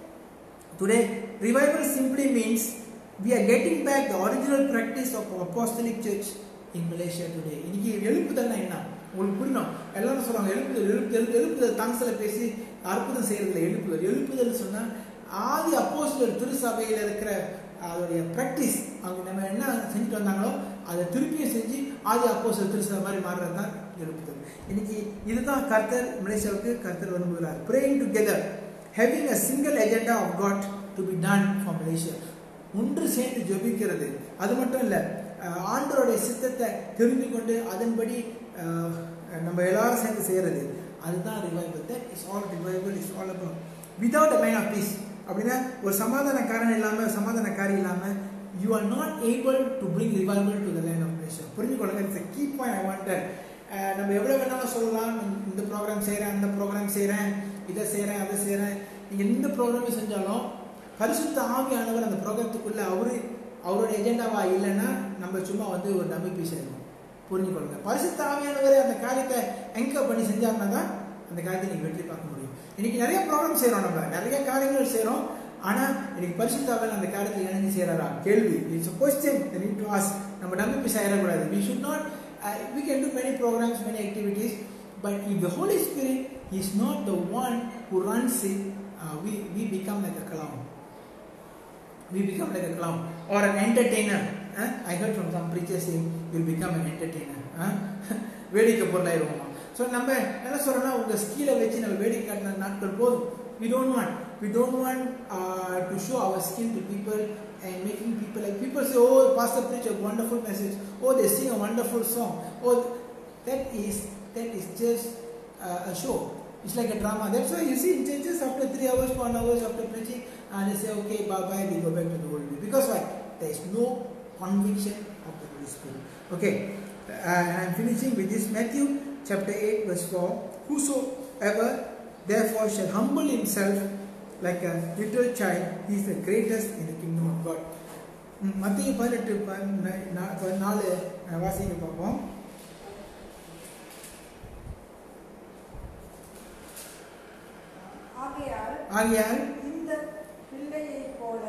today revival simply means we are getting back the original practice of apostolic church in Malaysia today. இன்னைக்கு எழுப்புதல்னா என்ன உங்களுக்கு புரியணும். எல்லாரும் சொல்றாங்க எழுப்புதல் எழுப்புதல் எழுப்புதல் தாங்ஸில் பேசி அற்புதம் செய்யறதுல எழுப்புதல் எழுப்புதல் சொன்னால் ஆதி அப்போஸ்தலர் திருசபையில் இருக்கிற அதோடைய ப்ராக்டிஸ் அவங்க நம்ம என்ன செஞ்சுட்டு வந்தாங்களோ அதை திருப்பியும் செஞ்சு ஆதி அப்போஸ்தலர் திருசபை மாதிரி மாறுறது தான் எழுப்புதல். இன்னைக்கு இதுதான் கர்த்தர் மலேசியாவுக்கு கர்த்தர் விரும்புகிறார். praying together, having a single agenda of God to be done for Malaysia. ஒன்று சேர்ந்து ஜெபிக்கிறது. அது மட்டும் இல்லை, ஆண்டவருடைய சித்தத்தை தெரிந்து கொண்டு அதன்படி நம்ம எல்லாரும் சேர்ந்து செய்யறது, அதுதான் revival. That is all revival is all about. Without a man of peace, அப்படின்னா ஒரு சமாதானக்காரன் இல்லாமல் சமாதானக்காரி இல்லாமல் you are not able to bring revival to the land of Malaysia. புரிஞ்சுக்கொள்ளுங்க. It's a key point I wanted. நம்ம எவ்வளோ வேணாலும் சொல்லலாம், இந்த program செய்கிறேன், அந்த ப்ரோக்ராம் செய்கிறேன், இதை செய்கிறேன், அதை செய்கிறேன். நீங்கள் எந்த ப்ரோக்ராமே செஞ்சாலும் பரிசுத்த ஆவியானவர் அந்த ப்ரோக்ராத்துக்குள்ளே அவரு அவரோட எஜெண்டாவா இல்லைன்னா நம்ம சும்மா வந்து ஒரு டம்மி பீஸ் ஆகிடும். புரிஞ்சுக்கொள்ளுங்க. பரிசுத்த ஆவியானவர் அந்த காரியத்தை என்கர் பண்ணி செஞ்சாருன்னா தான் அந்த காரியத்தை நீங்கள் வெற்றி பார்க்க முடியும். இன்னைக்கு நிறைய ப்ரோக்ராம் செய்கிறோம், நம்ம நிறைய காரியங்கள் செய்கிறோம். ஆனால் இன்னைக்கு பரிசுத்த ஆவியானவர் அந்த காரியத்தை இணைஞ்சு செய்கிறாரா? கேள்வி. It's a question that need to ask. நம்ம டம்மி பீஸ் ஆகிடக்கூடாது. we should not uh, we can do many programs, many activities, but if the Holy Spirit is not the one who runs it, uh, we we become like a clown. We become like a clown or an entertainer. Huh? I heard from some preachers saying you'll become an entertainer. வேடிக்கை பொருளாயிருவோமா? So நம்ம என்ன சொல்றோம்னா, உங்கள் ஸ்கீலை வச்சு நம்ம வேடிக்கை காட்டின நாட்கள் போதும். we don't want we don't want uh, to show our skill to people and making people like people say, oh, pastor preach a wonderful message, oh, they sing a wonderful song, oh, that is that is just uh, a show. It's like a drama. That's why you see in churches after three hours, one hours after preaching, and they say, okay, bye bye, they go back to the old way. Because why? There is no conviction of the Holy Spirit. Okay, uh, I'm finishing with this. Matthew chapter eight verse four. Whosoever therefore shall humble himself like a little child, he is the greatest in the kingdom of God. மத்திய பதினெட்டு பதினாலு வாசிக்க பார்ப்போம். ஆகையால் இந்த பிள்ளையை போல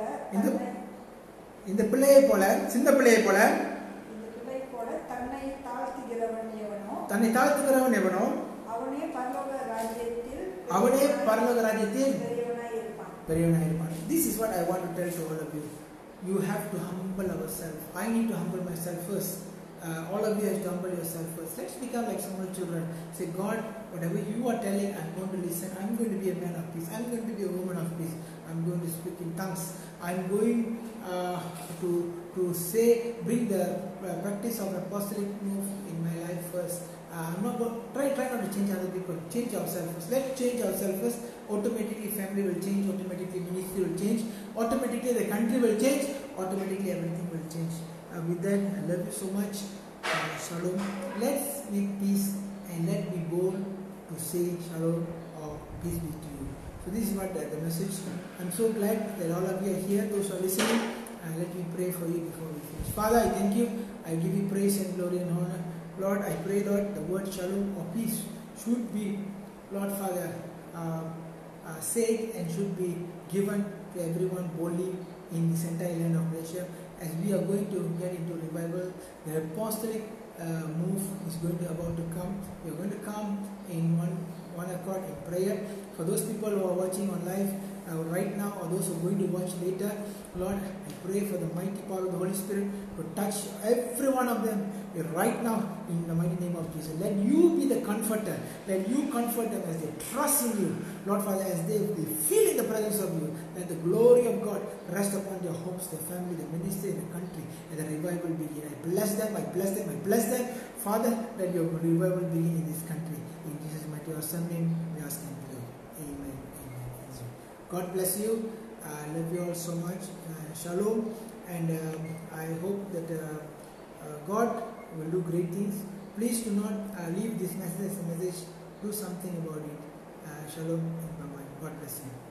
இந்த பிள்ளையை போல சின்ன பிள்ளையை போல இந்த பிள்ளை போல தன்னை தாழ்த்துகிறவன் எவனோ தன்னை தாழ்த்துகிறவன் எவனோ அவனே பரலோக ராஜ்யத்தில் அவனே பரலோக ராஜ்யத்தில் பெரியவனாய் இருப்பான் பெரியவனாய் இருப்பான். This is what I want to tell to all of you. You have to humble ourselves. I need to humble myself first. Uh, all of you have to humble yourself first. Let's become like small children. Say, God, whatever you are telling, I'm going to listen. I'm going to be a man of peace. I'm going to be a woman of peace. I'm going to speak in tongues. I'm going uh, to to say, bring the uh, practice of apostolic move in my life first. Uh, I'm not going try try not to change other people. Change ourselves first. Let's change ourselves first. Automatically, family will change. Automatically, ministry will change. Automatically, the country will change. Automatically, everything will change. Uh, with that, I love you so much. Uh, shalom. Let's make peace and let me bold to say shalom or peace be to you. So this is what uh, the message. I'm so glad that all of you are here. Those who are listening, uh, let me pray for you before we finish. Father, I thank you. I give you praise and glory and honor. Lord, I pray, Lord, the word shalom or peace should be, Lord Father, uh, uh, said and should be given to everyone boldly in this entire land of Malaysia. As we are going to get into revival, the apostolic uh, move is going to about to come. We are going to come in one one accord in prayer. For those people who are watching on live uh, right now, or those who are going to watch later, Lord, I pray for the mighty power of the Holy Spirit to touch every one of them right now in the mighty name of Jesus. Let you be the comforter. Let you comfort them as they trust in you, Lord Father, as they, they feel in the presence of you. Let the glory of God rest upon their homes, their family, their ministry, and the country, and the revival begin. I bless them, I bless them, I bless them. Father, let your revival begin in this country. In Jesus' mighty awesome name, we ask and pray. Amen. Amen. God bless you. I love you all so much. Uh, shalom. And um, I hope that uh, uh, God will do great things. Please do not uh, leave this message as a message. Do something about it. Uh, shalom and bye-bye. God bless you.